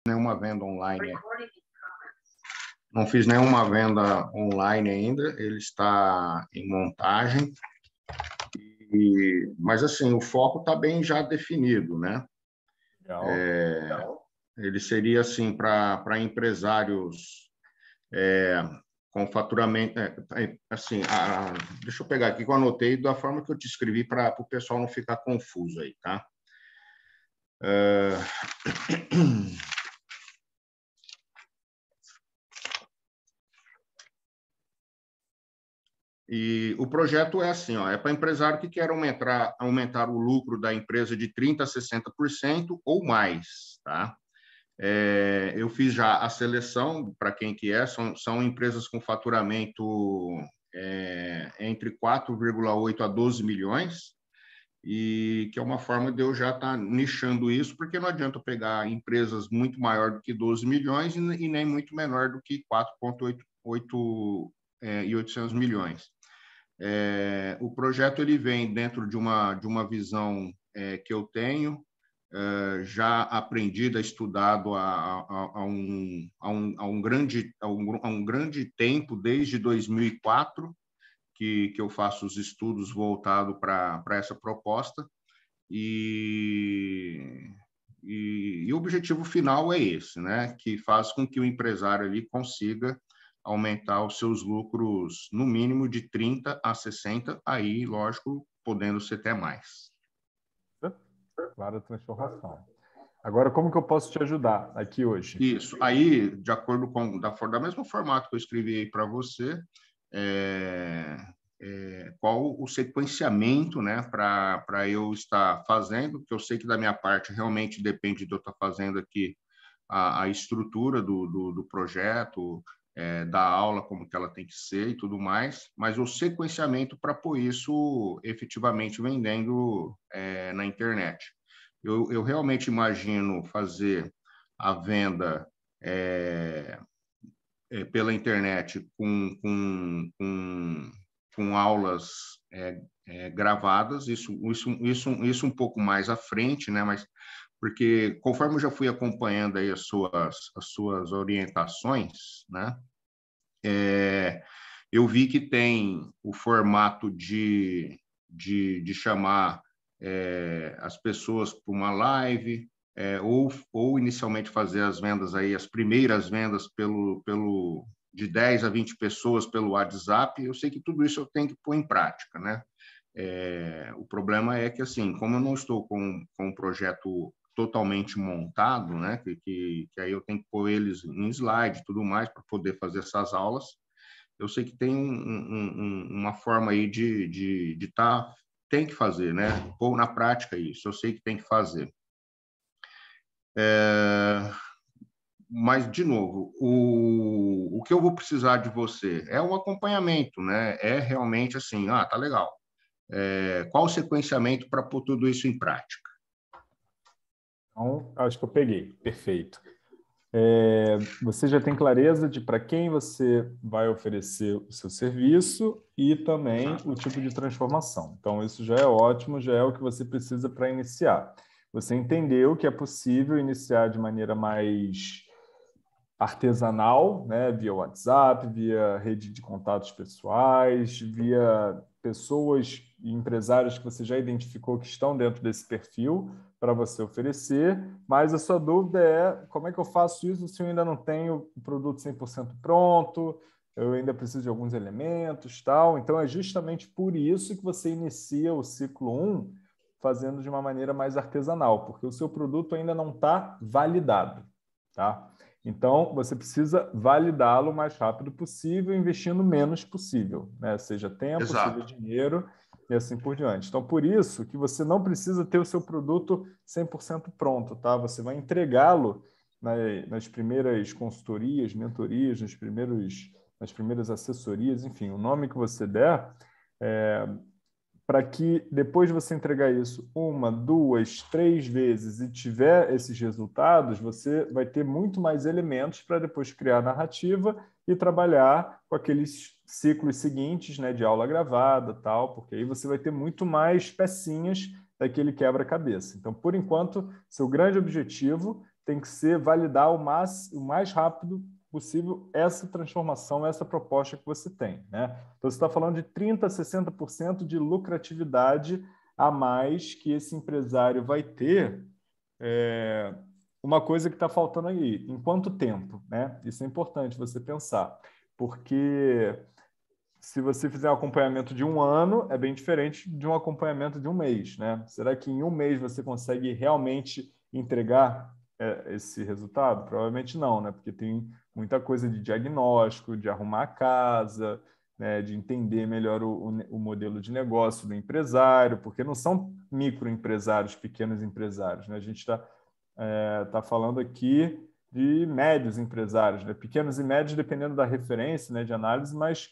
nenhuma venda online. Não fiz nenhuma venda online ainda, ele está em montagem. Mas, assim, o foco está bem já definido, né? Ele seria, assim, para empresários com faturamento... assim, deixa eu pegar aqui que eu anotei da forma que eu te escrevi para o pessoal não ficar confuso aí, tá? E o projeto é assim, ó, é para empresário que quer aumentar o lucro da empresa de 30% a 60% ou mais, tá? Eu fiz já a seleção para quem que é, são empresas com faturamento entre 4,8 a 12 milhões, e que é uma forma de eu já estar nichando isso, porque não adianta pegar empresas muito maior do que 12 milhões e nem muito menor do que 4,8 e 800 milhões. O projeto ele vem dentro de uma visão que eu tenho, já aprendida, estudado há um grande tempo, desde 2004, que eu faço os estudos voltados para essa proposta, e o objetivo final é esse, né? Que faz com que o empresário ali consiga aumentar os seus lucros no mínimo de 30% a 60%, aí, lógico, podendo ser até mais. Clara transformação. Agora, como que eu posso te ajudar aqui hoje? Isso. Aí, de acordo com da mesmo formato que eu escrevi aí para você, qual o sequenciamento, né, para eu estar fazendo, que eu sei que da minha parte realmente depende de eu estar fazendo aqui a estrutura do projeto, da aula, como que ela tem que ser e tudo mais, mas o sequenciamento para pôr isso efetivamente vendendo na internet. Eu realmente imagino fazer a venda pela internet com aulas gravadas, isso um pouco mais à frente, né? Mas porque conforme eu já fui acompanhando aí as suas orientações, né? Eu vi que tem o formato de chamar as pessoas para uma live, ou inicialmente fazer as vendas aí, as primeiras vendas de 10 a 20 pessoas pelo WhatsApp. Eu sei que tudo isso eu tenho que pôr em prática, né? O problema é que, assim, como eu não estou com um projeto totalmente montado, né, que aí eu tenho que pôr eles em slide e tudo mais para poder fazer essas aulas, eu sei que tem uma forma aí de tem que fazer, né? Pôr na prática isso, eu sei que tem que fazer. Mas, de novo, o que eu vou precisar de você é um acompanhamento, né? É realmente assim, tá legal. Qual o sequenciamento para pôr tudo isso em prática? Então, acho que eu peguei. Perfeito. Você já tem clareza de para quem você vai oferecer o seu serviço e também o tipo de transformação. Então, isso já é ótimo, já é o que você precisa para iniciar. Você entendeu que é possível iniciar de maneira mais artesanal, né, via WhatsApp, via rede de contatos pessoais, via pessoas e empresários que você já identificou que estão dentro desse perfil para você oferecer, mas a sua dúvida é como é que eu faço isso se eu ainda não tenho o produto 100% pronto, eu ainda preciso de alguns elementos, tal. Então, é justamente por isso que você inicia o ciclo 1 fazendo de uma maneira mais artesanal, porque o seu produto ainda não está validado, tá? Então, você precisa validá-lo o mais rápido possível, investindo o menos possível, né? Seja tempo, Exato. seja dinheiro e assim por diante. Então, por isso que você não precisa ter o seu produto 100% pronto, tá? Você vai entregá-lo nas primeiras consultorias, mentorias, nas primeiras assessorias, enfim, o nome que você der, para que depois de você entregar isso 1, 2, 3 vezes e tiver esses resultados, você vai ter muito mais elementos para depois criar narrativa e trabalhar com aqueles ciclos seguintes, né, de aula gravada, tal, porque aí você vai ter muito mais pecinhas daquele quebra-cabeça. Então, por enquanto, seu grande objetivo tem que ser validar o mais rápido possível essa transformação, essa proposta que você tem, né? Então, você está falando de 30% a 60% de lucratividade a mais que esse empresário vai ter. Uma coisa que está faltando aí, em quanto tempo, né? Isso é importante você pensar, porque se você fizer um acompanhamento de um ano, é bem diferente de um acompanhamento de um mês, né? Será que em um mês você consegue realmente entregar esse resultado? Provavelmente não, né? Porque tem muita coisa de diagnóstico, de arrumar a casa, né? De entender melhor o modelo de negócio do empresário, porque não são microempresários, pequenos empresários, né? A gente tá falando aqui de médios empresários, né? Pequenos e médios, dependendo da referência, né, de análise, mas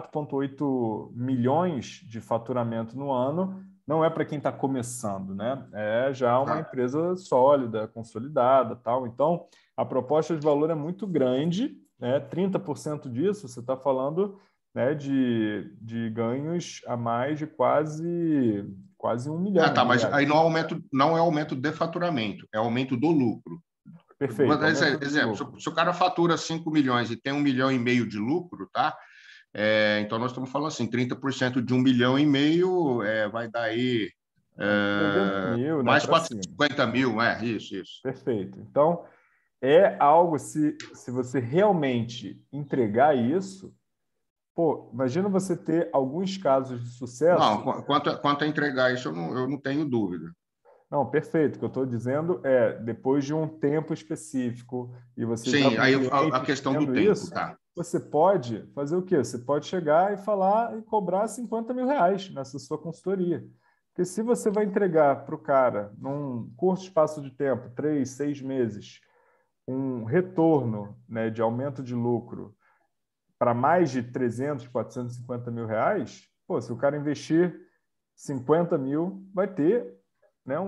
4,8 milhões de faturamento no ano não é para quem está começando, né? É já uma empresa sólida, consolidada, tal. Então, a proposta de valor é muito grande, né? 30% disso, você está falando, né, de ganhos a mais de quase 1 milhão de Mas reais. aí não é aumento de faturamento, é aumento do lucro. Perfeito. Exemplo, se o cara fatura 5 milhões e tem 1,5 milhão de lucro, tá? Então, nós estamos falando assim, 30% de 1,5 milhão vai dar aí 300 mil, né, mais para cima. 450 mil, isso. Perfeito. Então, é algo, se você realmente entregar isso, pô, imagina você ter alguns casos de sucesso. Não, quanto a entregar isso, eu não tenho dúvida. Não, perfeito. O que eu estou dizendo é, depois de um tempo específico, e você já Sim, com aí a clientes questão do vendo tempo, isso, tá? você pode fazer o quê? Você pode chegar e falar e cobrar 50 mil reais nessa sua consultoria. Porque se você vai entregar para o cara, num curto espaço de tempo, 3, 6 meses, um retorno, né, de aumento de lucro para mais de 300, 450 mil reais, pô, se o cara investir 50 mil, vai ter, né,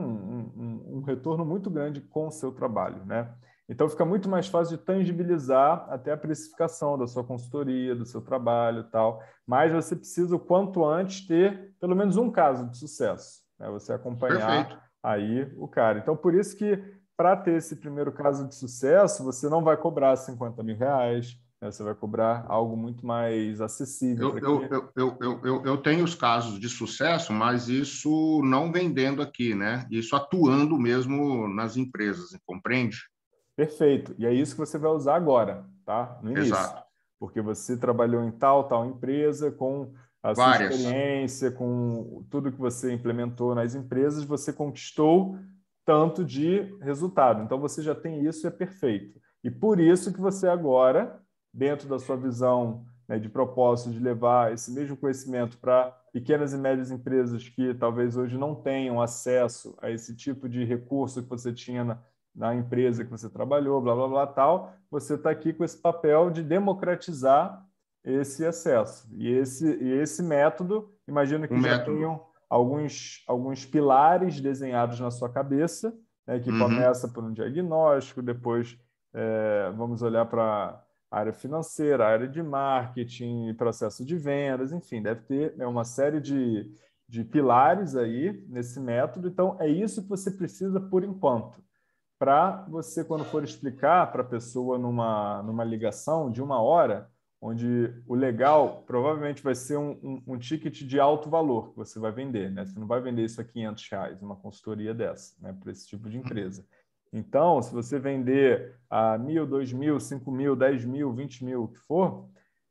um retorno muito grande com o seu trabalho, né? Então fica muito mais fácil de tangibilizar até a precificação da sua consultoria, do seu trabalho e tal. Mas você precisa, o quanto antes, ter pelo menos um caso de sucesso, né? Você Perfeito. acompanhar aí o cara. Então, por isso que, para ter esse primeiro caso de sucesso, você não vai cobrar 50 mil reais, né? Você vai cobrar algo muito mais acessível para que... Eu tenho os casos de sucesso, mas isso não vendendo aqui, né? Isso atuando mesmo nas empresas, compreende? Perfeito. E é isso que você vai usar agora, tá? No início. Exato. Porque você trabalhou em tal empresa, com a sua Várias. experiência, com tudo que você implementou nas empresas, você conquistou tanto de resultado. Então, você já tem isso e é perfeito. E por isso que você agora, dentro da sua visão, né, de propósito de levar esse mesmo conhecimento para pequenas e médias empresas que talvez hoje não tenham acesso a esse tipo de recurso que você tinha na empresa que você trabalhou, blá, blá, blá, tal, você está aqui com esse papel de democratizar esse acesso. E esse método, imagino que Um já método. tenham alguns pilares desenhados na sua cabeça, né, que Uhum. começa por um diagnóstico, depois vamos olhar para a área financeira, a área de marketing, processo de vendas, enfim, deve ter uma série de pilares aí nesse método. Então, é isso que você precisa por enquanto para você, quando for explicar para a pessoa numa ligação de 1 hora, onde o legal provavelmente vai ser um ticket de alto valor que você vai vender, né? Você não vai vender isso a R$ 500, uma consultoria dessa, né? Para esse tipo de empresa. Então, se você vender a 1.000, 2.000, 5.000, 10.000, 20.000, o que for,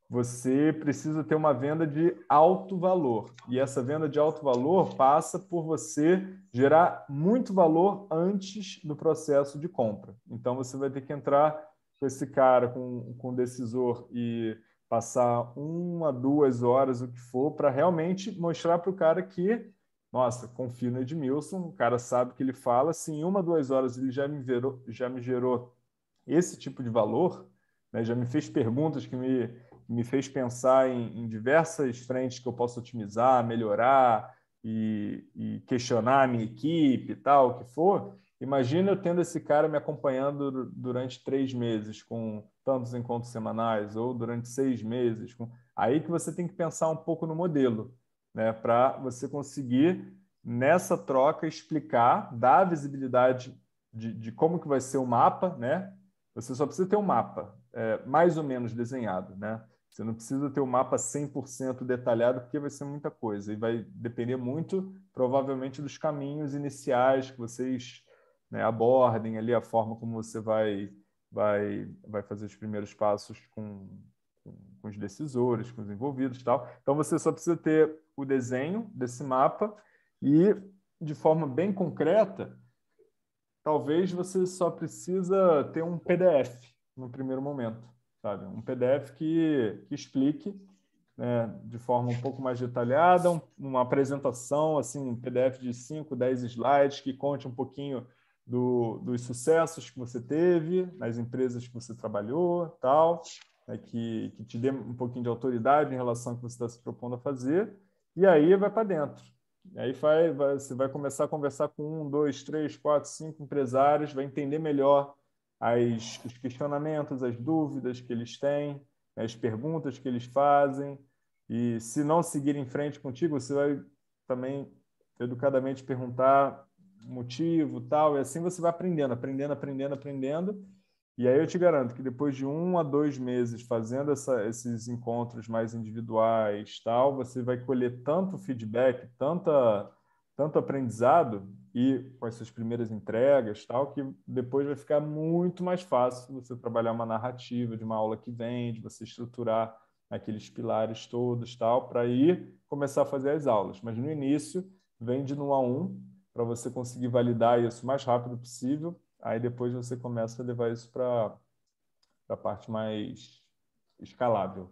você precisa ter uma venda de alto valor. E essa venda de alto valor passa por você gerar muito valor antes do processo de compra. Então, você vai ter que entrar com esse cara, com o decisor, e passar 1 a 2 horas, o que for, para realmente mostrar para o cara que, nossa, confio no Edmilson, o cara sabe o que ele fala, se em 1 a 2 horas ele já me gerou esse tipo de valor, né, já me fez perguntas que me fez pensar em diversas frentes que eu posso otimizar, melhorar e questionar a minha equipe e tal, o que for. Imagina eu tendo esse cara me acompanhando durante 3 meses, com tantos encontros semanais, ou durante 6 meses. Aí que você tem que pensar um pouco no modelo, né, para você conseguir, nessa troca, explicar, dar visibilidade de como que vai ser o mapa, né? Você só precisa ter um mapa mais ou menos desenhado, né? Você não precisa ter um mapa 100% detalhado, porque vai ser muita coisa e vai depender muito, provavelmente, dos caminhos iniciais que vocês, né, abordem ali, a forma como você vai fazer os primeiros passos com os decisores, com os envolvidos e tal. Então, você só precisa ter o desenho desse mapa e, de forma bem concreta, talvez você só precisa ter um PDF no primeiro momento, sabe? Um PDF que explique, né, de forma um pouco mais detalhada, uma apresentação, assim, um PDF de 5, 10 slides que conte um pouquinho dos sucessos que você teve nas empresas que você trabalhou, tal, né, que te dê um pouquinho de autoridade em relação ao que você está se propondo a fazer, e aí vai para dentro. E aí você vai começar a conversar com 1, 2, 3, 4, 5 empresários, vai entender melhor os questionamentos, as dúvidas que eles têm, as perguntas que eles fazem, e se não seguir em frente contigo, você vai também educadamente perguntar motivo, tal, e assim você vai aprendendo, e aí eu te garanto que depois de 1 a 2 meses fazendo esses encontros mais individuais, tal, você vai colher tanto feedback, tanto aprendizado e com as suas primeiras entregas, tal, que depois vai ficar muito mais fácil você trabalhar uma narrativa de uma aula que vem, de você estruturar aqueles pilares todos, tal, para ir começar a fazer as aulas. Mas no início, vem de 1 a 1 para você conseguir validar isso o mais rápido possível. Aí depois você começa a levar isso para a parte mais escalável.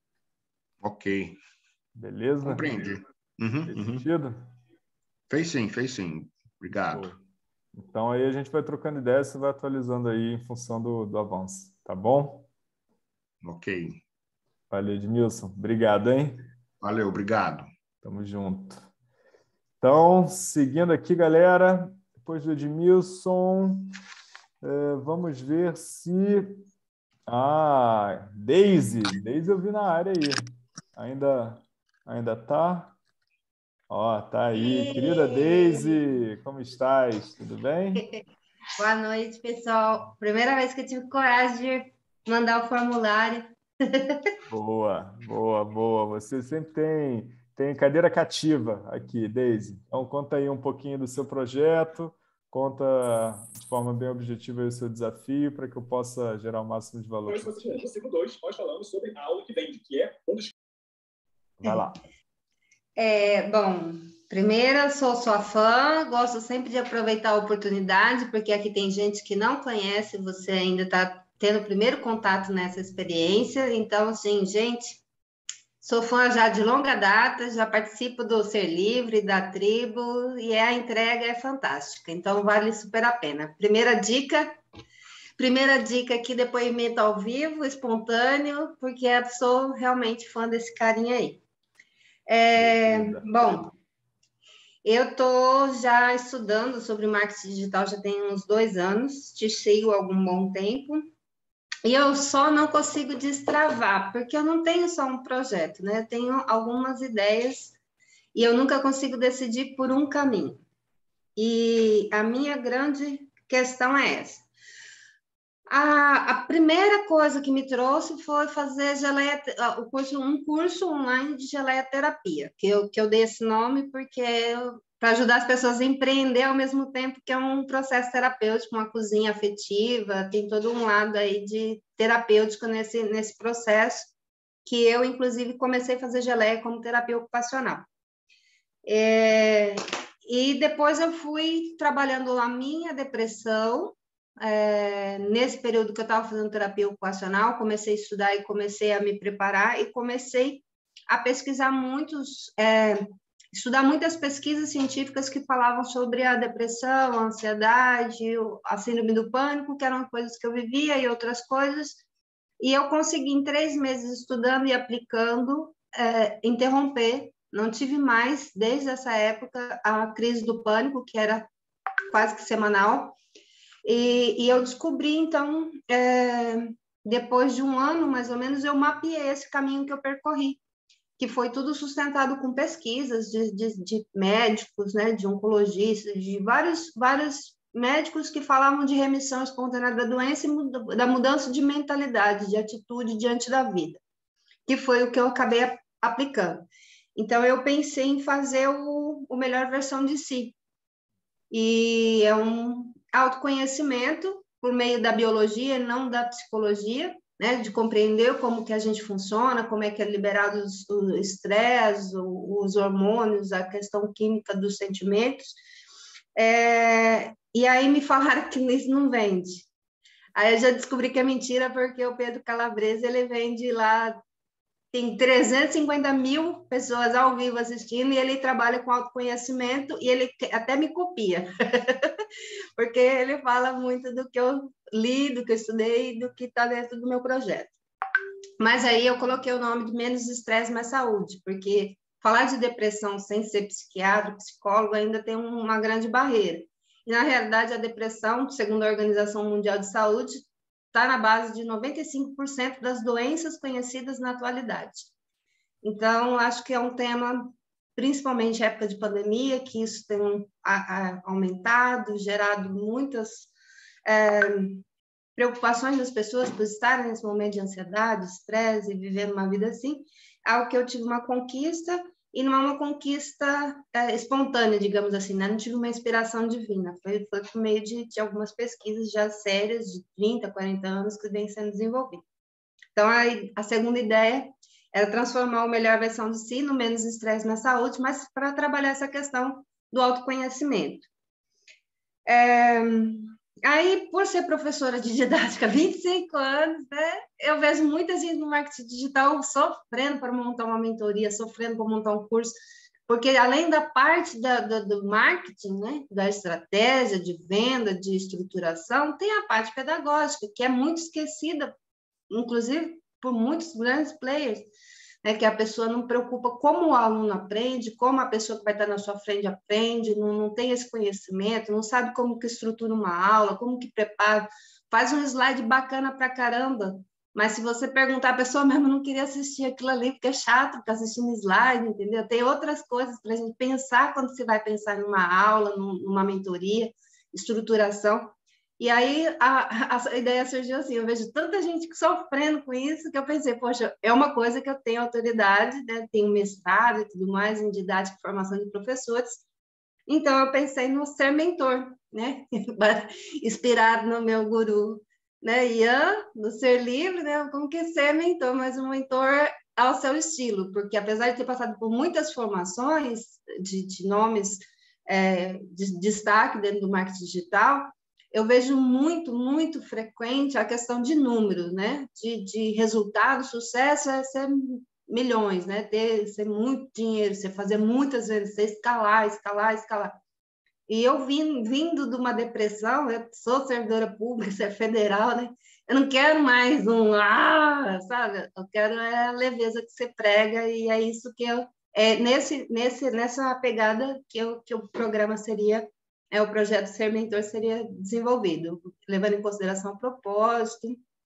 Ok. Beleza? Compreendi. Fez sentido? Fez sim. Obrigado. Pô. Então aí a gente vai trocando ideias, você vai atualizando aí em função do avanço, tá bom? Ok. Valeu, Edmilson. Obrigado, hein? Valeu, obrigado. Tamo junto. Então, seguindo aqui, galera, depois do Edmilson, vamos ver se... Daisy eu vi na área aí. Ainda tá? Ó, tá aí. Querida Daisy, como estás? Tudo bem? Boa noite, pessoal. Primeira vez que eu tive coragem de mandar o formulário. Boa. Você sempre tem cadeira cativa aqui, Daisy. Então, conta aí um pouquinho do seu projeto, conta de forma bem objetiva aí o seu desafio para que eu possa gerar o máximo de valor. No ciclo 2, nós falamos sobre a aula que vende, que é um dos... Vai lá. Bom, primeiro, sou sua fã, gosto sempre de aproveitar a oportunidade, porque aqui tem gente que não conhece, você ainda está tendo o primeiro contato nessa experiência. Então, assim, gente, sou fã já de longa data, já participo do Ser Livre, da tribo, e a entrega é fantástica, então vale super a pena. Primeira dica aqui, depoimento ao vivo, espontâneo, porque eu sou realmente fã desse carinha aí. Bom, eu estou já estudando sobre marketing digital já tem uns 2 anos, te sigo há algum bom tempo, e eu só não consigo destravar, porque eu não tenho só um projeto, né? Eu tenho algumas ideias e eu nunca consigo decidir por um caminho. E a minha grande questão é essa. A primeira coisa que me trouxe foi fazer um curso online de geleia terapia, que eu dei esse nome porque para ajudar as pessoas a empreender ao mesmo tempo que é um processo terapêutico, uma cozinha afetiva, tem todo um lado aí de terapêutico nesse processo, que eu, inclusive, comecei a fazer geleia como terapia ocupacional. E depois eu fui trabalhando a minha depressão. Nesse período que eu estava fazendo terapia ocupacional, comecei a estudar e comecei a me preparar e comecei a pesquisar estudar muitas pesquisas científicas que falavam sobre a depressão, a ansiedade, a síndrome do pânico, que eram coisas que eu vivia e outras coisas, e eu consegui em 3 meses estudando e aplicando, interromper, não tive mais, desde essa época, a crise do pânico, que era quase que semanal. E eu descobri, então, depois de 1 ano, mais ou menos, eu mapeei esse caminho que eu percorri, que foi tudo sustentado com pesquisas de médicos, né, de oncologistas, de vários médicos que falavam de remissão espontânea da doença e da mudança de mentalidade, de atitude diante da vida, que foi o que eu acabei aplicando. Então, eu pensei em fazer o melhor versão de si. E é um autoconhecimento por meio da biologia e não da psicologia, né? De compreender como que a gente funciona, como é que é liberado o estresse, os hormônios, a questão química dos sentimentos. E aí me falaram que isso não vende. Aí eu já descobri que é mentira, porque o Pedro Calabrese, ele vende lá, tem 350 mil pessoas ao vivo assistindo, e ele trabalha com autoconhecimento, e ele até me copia, porque ele fala muito do que eu li, do que eu estudei, do que está dentro do meu projeto. Mas aí eu coloquei o nome de Menos Estresse, Mais Saúde, porque falar de depressão sem ser psiquiatra, psicólogo, ainda tem uma grande barreira. E, na realidade, a depressão, segundo a Organização Mundial de Saúde, está na base de 95% das doenças conhecidas na atualidade. Então, acho que é um tema, principalmente na época de pandemia, que isso tem aumentado, gerado muitas preocupações das pessoas por estarem nesse momento de ansiedade, estresse e vivendo uma vida assim. Algo que eu tive uma conquista, e não é uma conquista espontânea, digamos assim, né? Não tive uma inspiração divina, foi por meio de algumas pesquisas já sérias, de 30, 40 anos, que vem sendo desenvolvida. Então, a segunda ideia era transformar o melhor versão de si no Menos Estresse na Saúde, mas para trabalhar essa questão do autoconhecimento. Aí, por ser professora de didática há 25 anos, né, eu vejo muita gente no marketing digital sofrendo para montar uma mentoria, sofrendo para montar um curso, porque além da parte do marketing, né, da estratégia de venda, de estruturação, tem a parte pedagógica, que é muito esquecida, inclusive por muitos grandes players, né, que a pessoa não preocupa como o aluno aprende, como a pessoa que vai estar na sua frente aprende, não tem esse conhecimento, não sabe como que estrutura uma aula, como que prepara, faz um slide bacana pra caramba, mas se você perguntar, a pessoa mesmo não queria assistir aquilo ali, porque é chato ficar assistindo slide, entendeu? Tem outras coisas para a gente pensar quando você vai pensar numa aula, numa mentoria, estruturação. E aí a ideia surgiu assim, eu vejo tanta gente sofrendo com isso, que eu pensei, poxa, é uma coisa que eu tenho autoridade, né? Tenho mestrado e tudo mais em didática e formação de professores, então eu pensei no ser mentor, né? Inspirado no meu guru, né? Ian, no Ser Livre, né? Como que ser mentor, mas um mentor ao seu estilo, porque apesar de ter passado por muitas formações de nomes de destaque dentro do marketing digital, eu vejo muito, muito frequente a questão de números, né? De resultado, sucesso é ser milhões, né? Ser muito dinheiro, você fazer muitas vezes, você escalar. E eu vindo de uma depressão, eu sou servidora pública, isso é federal, né? Eu não quero mais sabe? Eu quero a leveza que você prega, e é isso que eu... nessa pegada que o programa seria... o projeto Ser Mentor seria desenvolvido, levando em consideração o propósito,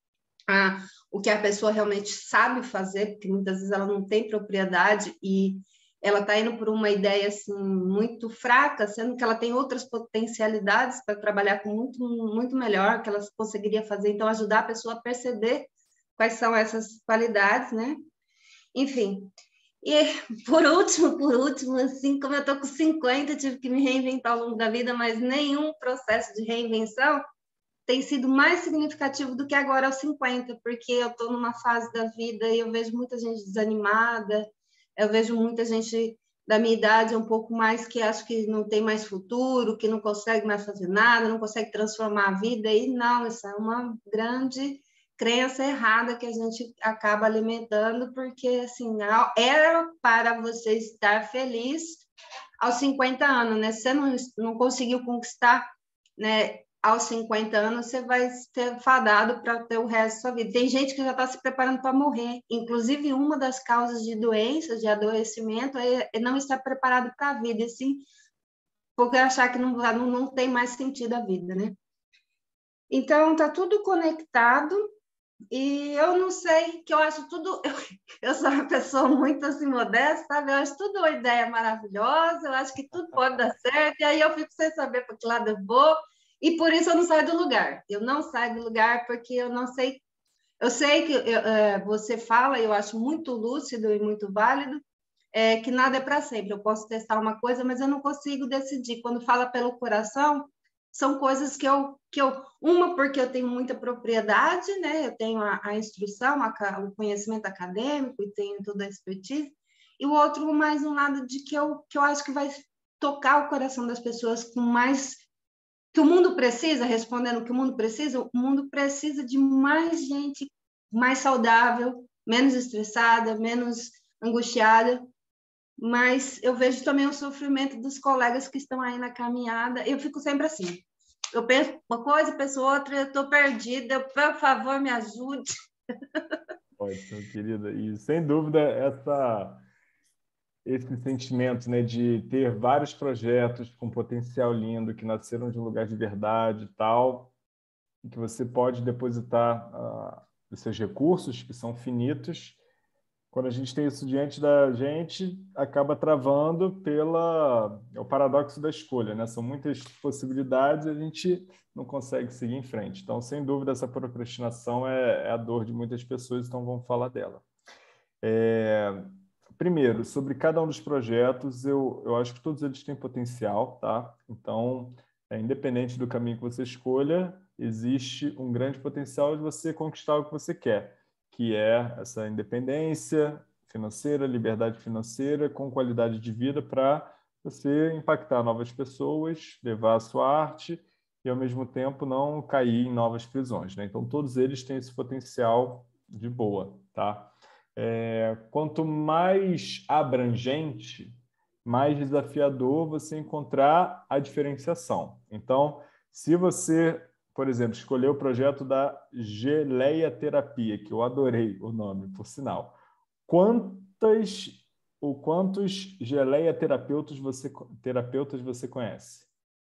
o que a pessoa realmente sabe fazer, porque muitas vezes ela não tem propriedade e ela está indo por uma ideia assim, muito fraca, sendo que ela tem outras potencialidades para trabalhar com muito, muito melhor, que ela conseguiria fazer, então ajudar a pessoa a perceber quais são essas qualidades, né? Enfim... E, por último, assim, como eu estou com 50, tive que me reinventar ao longo da vida, mas nenhum processo de reinvenção tem sido mais significativo do que agora aos 50, porque eu estou numa fase da vida e eu vejo muita gente desanimada, eu vejo muita gente da minha idade um pouco mais que acho que não tem mais futuro, que não consegue mais fazer nada, não consegue transformar a vida, e não, isso é uma grande... crença errada que a gente acaba alimentando, porque assim, era para você estar feliz aos 50 anos, né? Você não conseguiu conquistar, né? Aos 50 anos, você vai ser fadado para ter o resto da sua vida. Tem gente que já está se preparando para morrer. Inclusive, uma das causas de doenças, de adoecimento, é não estar preparado para a vida, assim, porque achar que não tem mais sentido a vida, né? Então, está tudo conectado. E eu não sei, que eu acho tudo... Eu sou uma pessoa muito assim, modesta, sabe? Eu acho tudo uma ideia maravilhosa, eu acho que tudo pode dar certo, e aí eu fico sem saber para que lado eu vou, E por isso eu não saio do lugar. Eu não saio do lugar porque eu não sei. Eu sei que você fala, eu acho muito lúcido e muito válido, que nada é para sempre. Eu posso testar uma coisa, mas eu não consigo decidir. Quando fala pelo coração, são coisas que eu uma, porque eu tenho muita propriedade, né? Eu tenho a instrução, o conhecimento acadêmico e tenho toda a expertise. E o outro, mais um lado de que eu acho que vai tocar o coração das pessoas com mais... Que o mundo precisa, respondendo o que o mundo precisa de mais gente mais saudável, menos estressada, menos angustiada. Mas eu vejo também o sofrimento dos colegas que estão aí na caminhada. Eu fico sempre assim. Eu penso uma coisa, penso outra, eu estou perdida. Por favor, me ajude. Ótimo, querida. E, sem dúvida, esse sentimento, né, de ter vários projetos com potencial lindo, que nasceram de um lugar de verdade e tal, e que você pode depositar os seus recursos, que são finitos. Quando a gente tem isso diante da gente, acaba travando é o paradoxo da escolha, né? São muitas possibilidades e a gente não consegue seguir em frente. Então, sem dúvida, essa procrastinação é a dor de muitas pessoas, então vamos falar dela. Primeiro, sobre cada um dos projetos, eu acho que todos eles têm potencial, tá? Então, independente do caminho que você escolha, existe um grande potencial de você conquistar o que você quer, que é essa independência financeira, liberdade financeira, com qualidade de vida para você impactar novas pessoas, levar a sua arte e, ao mesmo tempo, não cair em novas prisões, né? Então, todos eles têm esse potencial de boa, tá? Quanto mais abrangente, mais desafiador você encontrar a diferenciação. Então, se você, por exemplo, escolher o projeto da Geleia Terapia, que eu adorei o nome, por sinal, quantos Geleia terapeutas você conhece?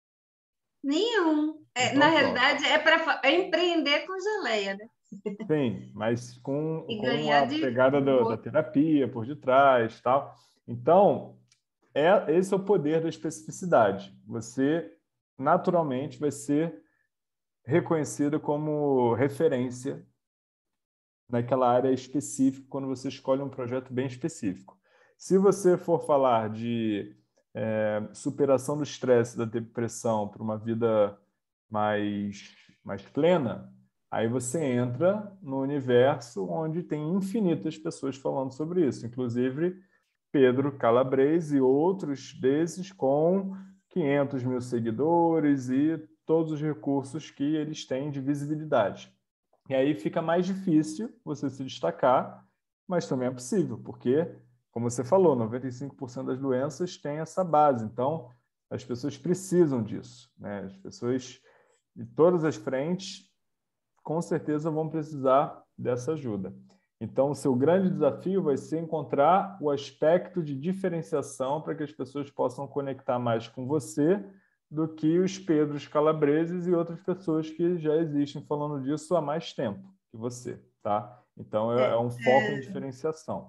Nenhum. Então, Na pronto. realidade, é para empreender com geleia, né? Sim, mas com E a ganhar pegada da terapia por detrás, tal. Então, esse é o poder da especificidade. Você, naturalmente, vai ser reconhecido como referência naquela área específica quando você escolhe um projeto bem específico. Se você for falar de superação do estresse, da depressão para uma vida mais plena, aí você entra no universo onde tem infinitas pessoas falando sobre isso, inclusive Pedro Calabrese e outros desses com 500 mil seguidores e todos os recursos que eles têm de visibilidade. E aí fica mais difícil você se destacar, mas também é possível, porque, como você falou, 95% das doenças têm essa base. Então, as pessoas precisam disso, né? As pessoas de todas as frentes, com certeza, vão precisar dessa ajuda. Então, o seu grande desafio vai ser encontrar o aspecto de diferenciação para que as pessoas possam conectar mais com você do que os Pedros Calabreses e outras pessoas que já existem falando disso há mais tempo que você, tá? Então, é um foco em diferenciação.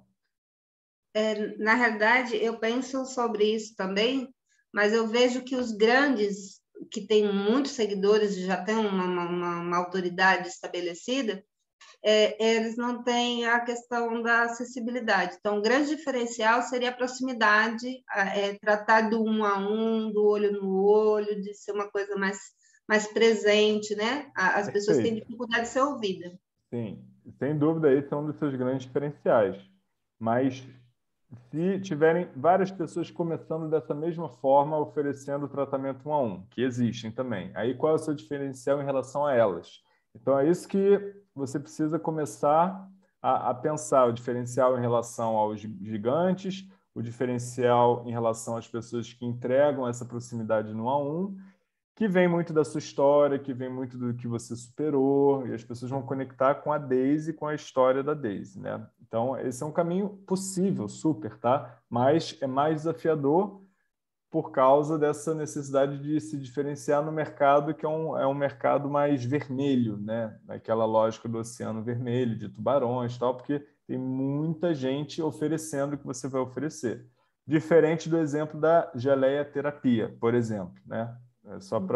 Na realidade, eu penso sobre isso também, mas eu vejo que os grandes, que têm muitos seguidores e já têm uma autoridade estabelecida, eles não têm a questão da acessibilidade. Então, o grande diferencial seria a proximidade, tratar do um a um, do olho no olho, de ser uma coisa mais presente, né? As pessoas têm dificuldade de ser ouvidas. Sim, sem dúvida, esse é um dos seus grandes diferenciais. Mas se tiverem várias pessoas começando dessa mesma forma, oferecendo tratamento 1 a 1, que existem também, aí qual é o seu diferencial em relação a elas? Então, é isso que você precisa começar a pensar, o diferencial em relação aos gigantes, o diferencial em relação às pessoas que entregam essa proximidade no 1 a 1, que vem muito da sua história, que vem muito do que você superou, e as pessoas vão conectar com a Daisy, com a história da Daisy, né? Então, esse é um caminho possível, super, tá? Mas é mais desafiador por causa dessa necessidade de se diferenciar no mercado, que é um mercado mais vermelho, né? Naquela lógica do oceano vermelho, de tubarões e tal, porque tem muita gente oferecendo o que você vai oferecer. Diferente do exemplo da geleia terapia, por exemplo, né? Só para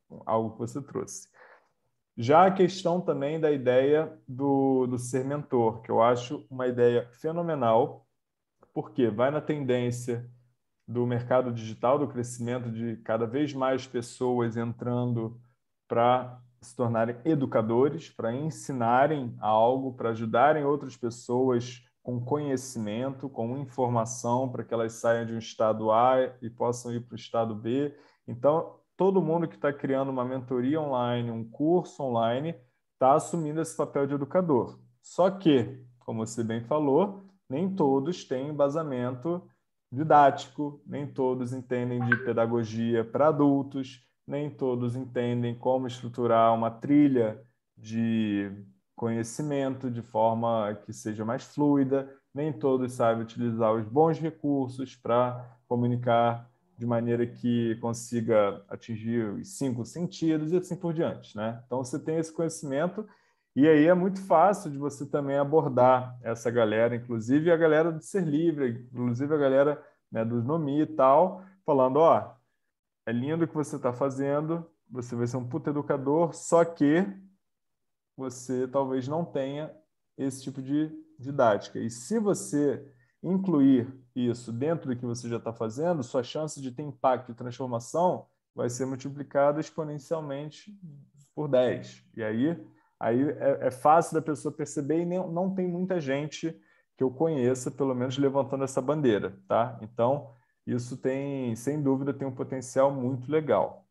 algo que você trouxe. Já a questão também da ideia do ser mentor, que eu acho uma ideia fenomenal, porque vai na tendência do mercado digital, do crescimento de cada vez mais pessoas entrando para se tornarem educadores, para ensinarem algo, para ajudarem outras pessoas com conhecimento, com informação, para que elas saiam de um estado A e possam ir para o estado B. Então, todo mundo que está criando uma mentoria online, um curso online, está assumindo esse papel de educador. Só que, como você bem falou, nem todos têm embasamento didático, nem todos entendem de pedagogia para adultos, nem todos entendem como estruturar uma trilha de conhecimento de forma que seja mais fluida, nem todos sabem utilizar os bons recursos para comunicar de maneira que consiga atingir os 5 sentidos e assim por diante, né? Então, você tem esse conhecimento e aí é muito fácil de você também abordar essa galera, inclusive a galera do Ser Livre, inclusive a galera, né, do Nomi e tal, falando, ó, é lindo o que você está fazendo, você vai ser um puta educador, só que você talvez não tenha esse tipo de didática. E se você incluir isso dentro do que você já está fazendo, sua chance de ter impacto e transformação vai ser multiplicada exponencialmente por 10. E aí é fácil da pessoa perceber e não tem muita gente que eu conheça, pelo menos, levantando essa bandeira, tá? Então, isso tem, sem dúvida, tem um potencial muito legal.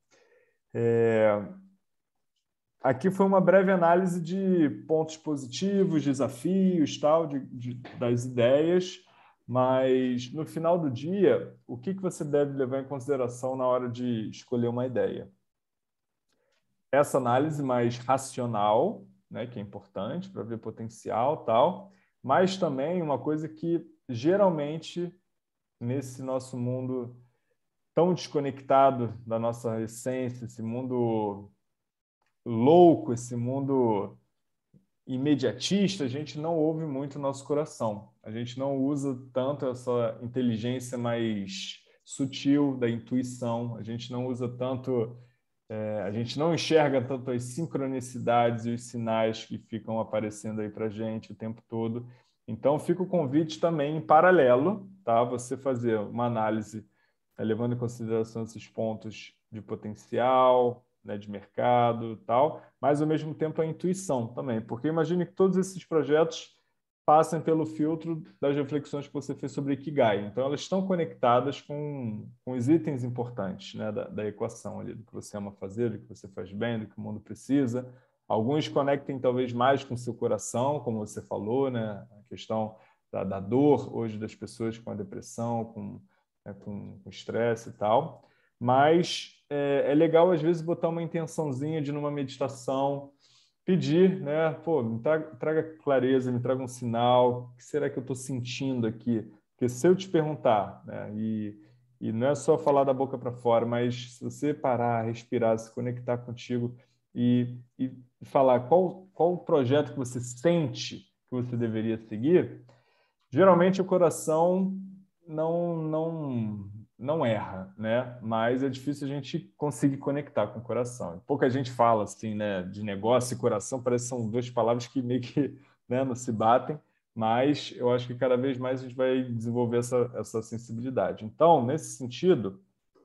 Aqui foi uma breve análise de pontos positivos, desafios, tal, das ideias, mas no final do dia, o que você deve levar em consideração na hora de escolher uma ideia? Essa análise mais racional, né, que é importante para ver potencial, tal, mas também uma coisa que geralmente nesse nosso mundo tão desconectado da nossa essência, esse mundo louco, esse mundo imediatista, a gente não ouve muito o nosso coração. A gente não usa tanto essa inteligência mais sutil da intuição, a gente não usa tanto, a gente não enxerga tanto as sincronicidades e os sinais que ficam aparecendo aí para a gente o tempo todo. Então, fica o convite também em paralelo, tá? Você fazer uma análise levando em consideração esses pontos de potencial, né, de mercado e tal, mas ao mesmo tempo a intuição também, porque imagine que todos esses projetos passem pelo filtro das reflexões que você fez sobre Ikigai. Então, elas estão conectadas com os itens importantes, né, da equação ali, do que você ama fazer, do que você faz bem, do que o mundo precisa. Alguns conectem talvez mais com o seu coração, como você falou, né, a questão da dor hoje das pessoas com a depressão, com estresse e tal, mas é legal às vezes botar uma intençãozinha de numa meditação, pedir, né, pô, me traga clareza, me traga um sinal, o que será que eu estou sentindo aqui? Porque se eu te perguntar, né, e não é só falar da boca para fora, mas se você parar, respirar, se conectar contigo e falar qual o projeto que você sente que você deveria seguir, geralmente o coração não erra, né? Mas é difícil a gente conseguir conectar com o coração. Pouca gente fala assim, né, de negócio e coração, parece que são duas palavras que meio que, né, não se batem, mas eu acho que cada vez mais a gente vai desenvolver essa sensibilidade. Então, nesse sentido,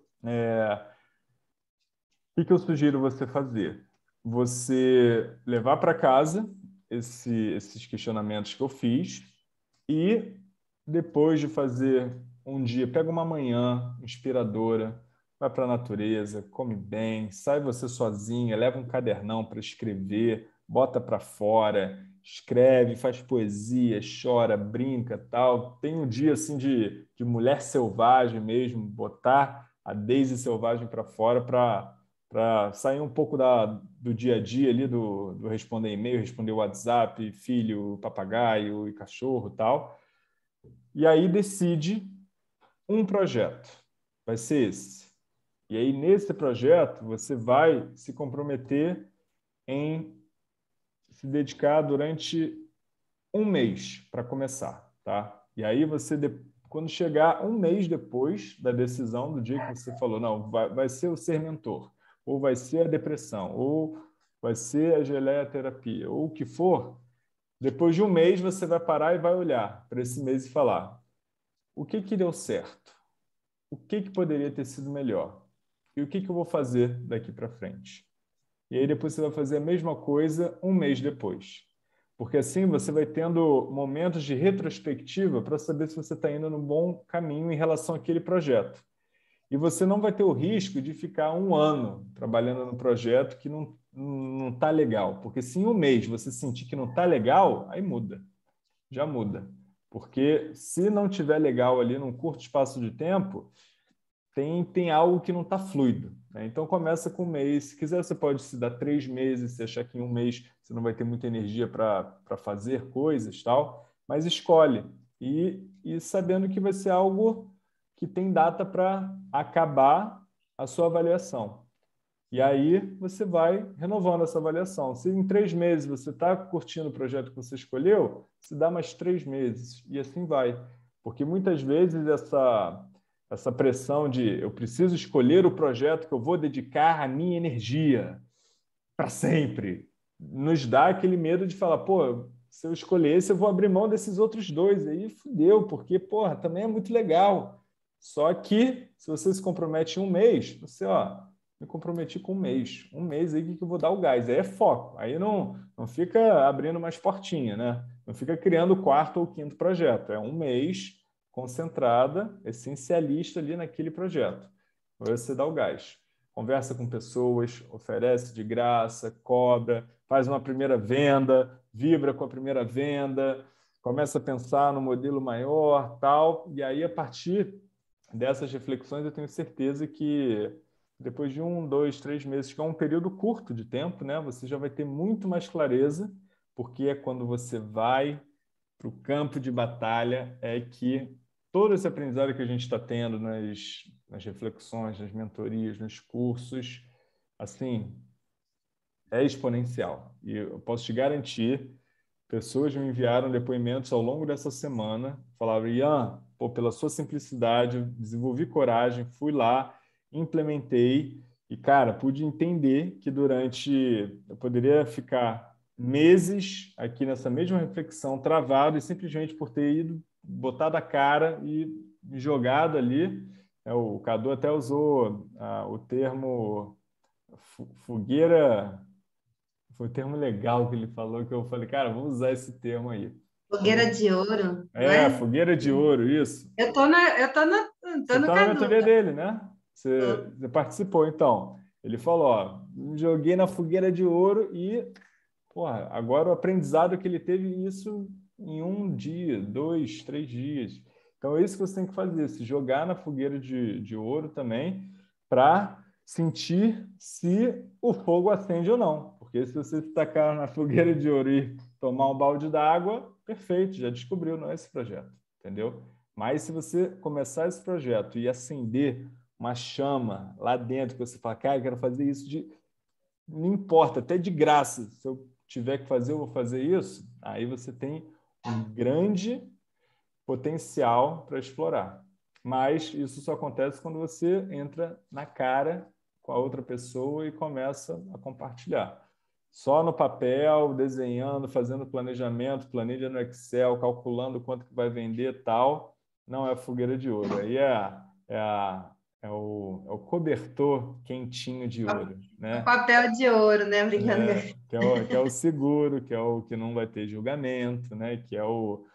o que eu sugiro você fazer? Você levar para casa esses questionamentos que eu fiz e depois de fazer um dia, pega uma manhã inspiradora, vai para a natureza, come bem, sai você sozinha, leva um cadernão para escrever, bota para fora, escreve, faz poesia, chora, brinca, tal. Tem um dia assim de mulher selvagem mesmo, botar a Daisy selvagem para fora para sair um pouco do dia a dia ali, do responder e-mail, responder WhatsApp, filho, papagaio e cachorro e tal. E aí decide um projeto. Vai ser esse. E aí, nesse projeto, você vai se comprometer em se dedicar durante um mês para começar, tá? E aí você, quando chegar um mês depois da decisão, do dia que você falou, não, vai ser o ser mentor. ou vai ser a depressão, ou vai ser a geleia-terapia, ou o que for, depois de um mês você vai parar e vai olhar para esse mês e falar: o que deu certo? O que poderia ter sido melhor? E o que eu vou fazer daqui para frente? E aí depois você vai fazer a mesma coisa um mês depois. Porque assim você vai tendo momentos de retrospectiva para saber se você está indo no bom caminho em relação àquele projeto. E você não vai ter o risco de ficar um ano trabalhando no projeto que não está legal. Porque se em um mês você sentir que não está legal, aí muda. Já muda. Porque se não estiver legal ali num curto espaço de tempo, tem algo que não está fluido, né? Então, começa com um mês. Se quiser, você pode se dar 3 meses, se achar que em um mês você não vai ter muita energia para fazer coisas, tal, mas escolhe. E sabendo que vai ser algo que tem data para acabar a sua avaliação. E aí você vai renovando essa avaliação. Se em 3 meses você está curtindo o projeto que você escolheu, se dá mais 3 meses. E assim vai. Porque muitas vezes essa pressão de eu preciso escolher o projeto que eu vou dedicar a minha energia para sempre, nos dá aquele medo de falar, pô, se eu escolher esse, eu vou abrir mão desses outros 2. Aí fudeu, porque, porra, também é muito legal. Só que, se você se compromete em um mês, você, me comprometi com um mês. Um mês aí que eu vou dar o gás. Aí é foco. Aí não fica abrindo mais portinha, né? Não fica criando o 4º ou 5º projeto. É um mês concentrada, essencialista ali naquele projeto. Aí você dá o gás. Conversa com pessoas, oferece de graça, cobra, faz uma primeira venda, vibra com a primeira venda, começa a pensar no modelo maior, tal. E aí, a partir dessas reflexões, eu tenho certeza que depois de 1, 2, 3 meses, que é um período curto de tempo, né, você já vai ter muito mais clareza, porque é quando você vai para o campo de batalha é que todo esse aprendizado que a gente está tendo nas reflexões, nas mentorias, nos cursos, assim, é exponencial. E eu posso te garantir, pessoas me enviaram depoimentos ao longo dessa semana, falaram: Ian, pô, pela sua simplicidade, eu desenvolvi coragem, fui lá, implementei e, cara, pude entender que eu poderia ficar meses aqui nessa mesma reflexão, travado, e simplesmente por ter ido, botado a cara e jogado ali. O Cadu até usou o termo fogueira. Foi um termo legal que ele falou, que eu falei, cara, vou usar esse termo aí. Fogueira de ouro, não é? Fogueira de ouro, isso. Eu tô Você no tá na mentoria Cadu. dele, né? Você participou, então. Ele falou, me joguei na fogueira de ouro e, porra, agora o aprendizado que ele teve isso em 1 dia, 2, 3 dias. Então, é isso que você tem que fazer, se jogar na fogueira de ouro também, para sentir se o fogo acende ou não. Porque se você se tacar na fogueira de ouro e tomar um balde d'água, perfeito, já descobriu, não é esse projeto, entendeu? Mas se você começar esse projeto e acender uma chama lá dentro, que você fala, cara, eu quero fazer isso não importa, até de graça, se eu tiver que fazer, eu vou fazer isso, aí você tem um grande potencial para explorar. Mas isso só acontece quando você entra na cara com a outra pessoa e começa a compartilhar. Só no papel, desenhando, fazendo planejamento, planilha no Excel, calculando quanto que vai vender, tal, não é fogueira de ouro. Aí é o cobertor quentinho de ouro, né? Papel de ouro, né? Brincando. Que é o seguro, que é o que não vai ter julgamento, né? Que é o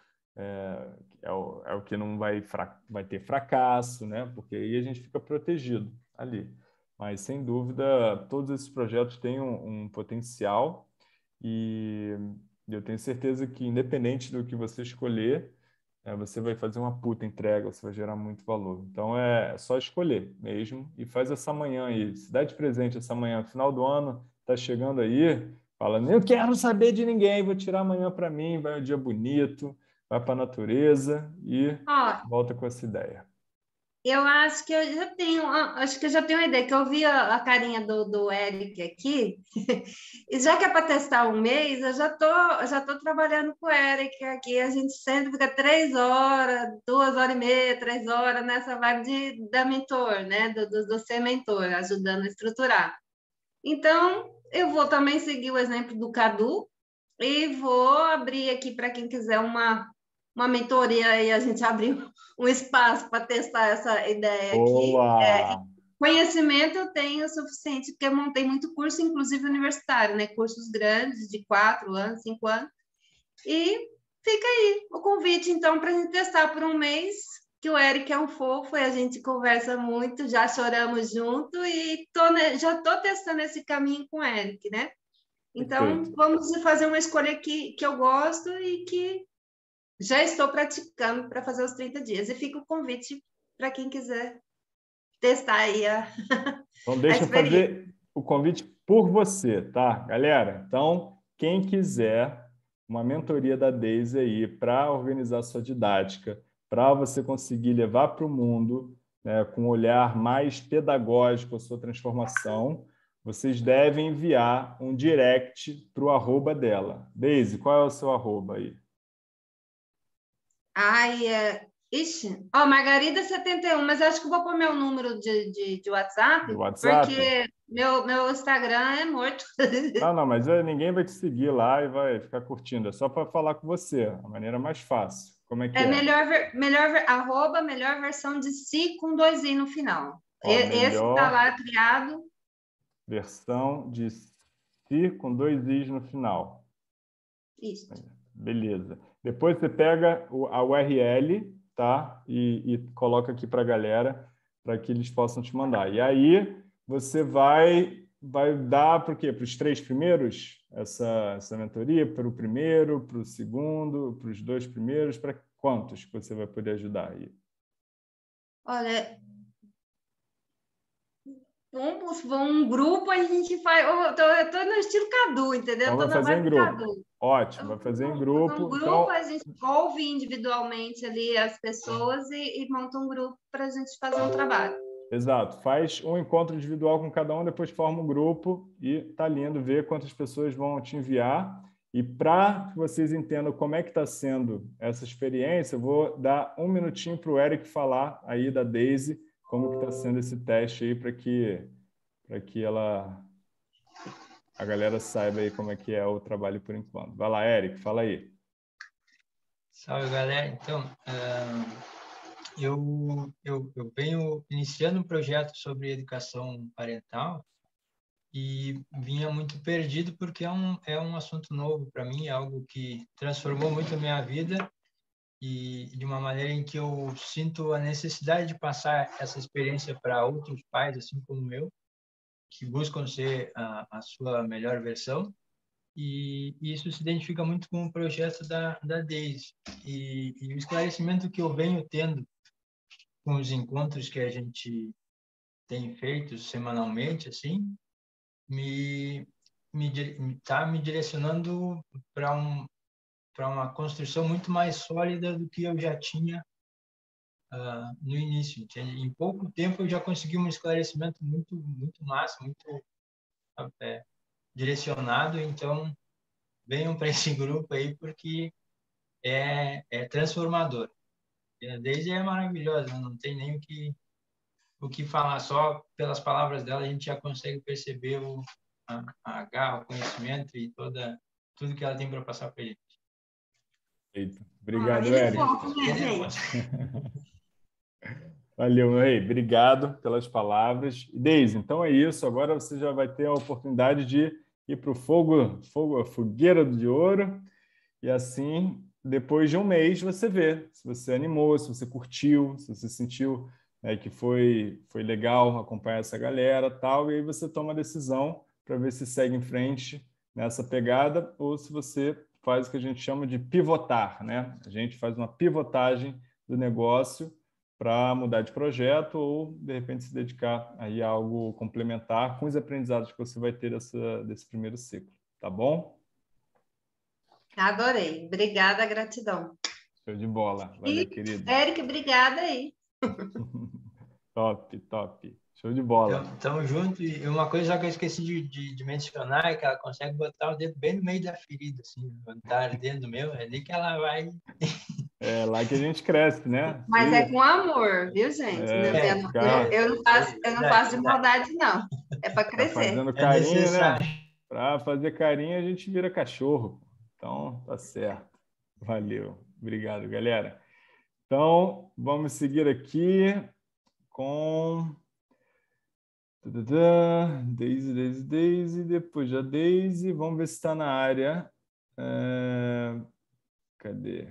que não vai ter fracasso, né? Porque aí a gente fica protegido ali. Mas, sem dúvida, todos esses projetos têm um potencial e eu tenho certeza que, independente do que você escolher, você vai fazer uma puta entrega, você vai gerar muito valor. Então, é só escolher mesmo e faz essa manhã aí. Se dá de presente essa manhã, final do ano, tá chegando aí, fala, não quero saber de ninguém, vou tirar amanhã para mim, vai um dia bonito, vai para a natureza e volta com essa ideia. Eu acho que eu já tenho uma ideia, que eu vi a carinha do Eric aqui, e já que é para testar um mês, eu já tô trabalhando com o Eric aqui, a gente sempre fica 3 horas, 2 horas e meia, 3 horas nessa vibe da mentor, né, do ser mentor, ajudando a estruturar. Então, eu vou também seguir o exemplo do Cadu e vou abrir aqui para quem quiser uma mentoria e a gente abrir um espaço para testar essa ideia aqui. Boa! Conhecimento eu tenho o suficiente, porque eu montei muito curso, inclusive universitário, né? Cursos grandes, de 4 anos, 5 anos. E fica aí o convite, então, para a gente testar por um mês, que o Eric é um fofo e a gente conversa muito, já choramos junto e já estou testando esse caminho com o Eric, né? Então, Perfeito. vamos fazer uma escolha que eu gosto e que já estou praticando para fazer os 30 dias. E fica o convite para quem quiser testar aí Então, deixa eu fazer o convite por você, tá, galera? Então, quem quiser uma mentoria da Daisy aí para organizar sua didática, para você conseguir levar para o mundo, né, com um olhar mais pedagógico a sua transformação, vocês devem enviar um direct para o @, dela. Daisy, qual é o seu @ aí? Ixi, Margarida71, mas eu acho que vou pôr meu número de WhatsApp, WhatsApp? porque meu Instagram é morto. Não, mas ninguém vai te seguir lá e vai ficar curtindo. É só para falar com você, a maneira mais fácil. Como é que é? Melhor versão de si com 2 i no final. Esse está lá criado. Versão de si com 2 i's no final. Isso. Beleza. Depois você pega a URL, tá? E coloca aqui para a galera, para que eles possam te mandar. E aí você vai dar para o quê? Para os 3 primeiros essa mentoria? Para o primeiro, para o segundo, para os 2 primeiros? Para quantos que você vai poder ajudar aí? Olha, um grupo, a gente faz. Eu tô no estilo Cadu, entendeu? Então vai fazer em grupo. Cadu. Ótimo, vai fazer em grupo. Um grupo, então... a gente ouve individualmente ali as pessoas e monta um grupo para a gente fazer um trabalho. Exato. Faz um encontro individual com cada um, depois forma um grupo e tá lindo ver quantas pessoas vão te enviar. E para que vocês entendam como é que está sendo essa experiência, eu vou dar um minutinho para o Eric falar aí da Daisy, como que está sendo esse teste aí para que a galera saiba aí como é que é o trabalho por enquanto. Vai lá, Eric, fala aí. Salve, galera. Então, eu venho iniciando um projeto sobre educação parental e vinha muito perdido porque é um assunto novo para mim, é algo que transformou muito a minha vida e de uma maneira em que eu sinto a necessidade de passar essa experiência para outros pais, assim como eu, que buscam ser a sua melhor versão. E isso se identifica muito com o projeto da Daisy. E o esclarecimento que eu venho tendo com os encontros que a gente tem feito semanalmente, assim, tá me direcionando para uma construção muito mais sólida do que eu já tinha no início. Entende? Em pouco tempo eu já consegui um esclarecimento muito massa, muito direcionado. Então, venham para esse grupo aí porque é transformador. A Daisy é maravilhosa, não tem nem o que falar, só pelas palavras dela a gente já consegue perceber a garra, o conhecimento e tudo que ela tem para passar para a gente. Eita. Obrigado, Eric. Valeu, meu rei. Obrigado pelas palavras. Daisy, então é isso. Agora você já vai ter a oportunidade de ir para a fogueira de ouro. E assim, depois de um mês, você vê se você animou, se você curtiu, se você sentiu que foi legal acompanhar essa galera tal. E aí você toma a decisão para ver se segue em frente nessa pegada ou se você faz o que a gente chama de pivotar, né? A gente faz uma pivotagem do negócio para mudar de projeto ou, de repente, se dedicar aí a algo complementar com os aprendizados que você vai ter desse primeiro ciclo. Tá bom? Adorei. Obrigada, gratidão. Show de bola. Valeu, querido. Eric, obrigada aí. Top. Show de bola. Tamo junto. E uma coisa que eu esqueci de mencionar é que ela consegue botar o dedo bem no meio da ferida, assim. Botar ardendo meu, é ali que ela vai... É lá que a gente cresce, né? Mas é com amor, viu, gente? Eu não faço de maldade, não. É para Tá crescer. fazendo É carinho, né? necessário. Para fazer carinho, a gente vira cachorro. Então, tá certo. Valeu. Obrigado, galera. Então, vamos seguir aqui com Daisy. Depois da Daisy, vamos ver se está na área. Cadê?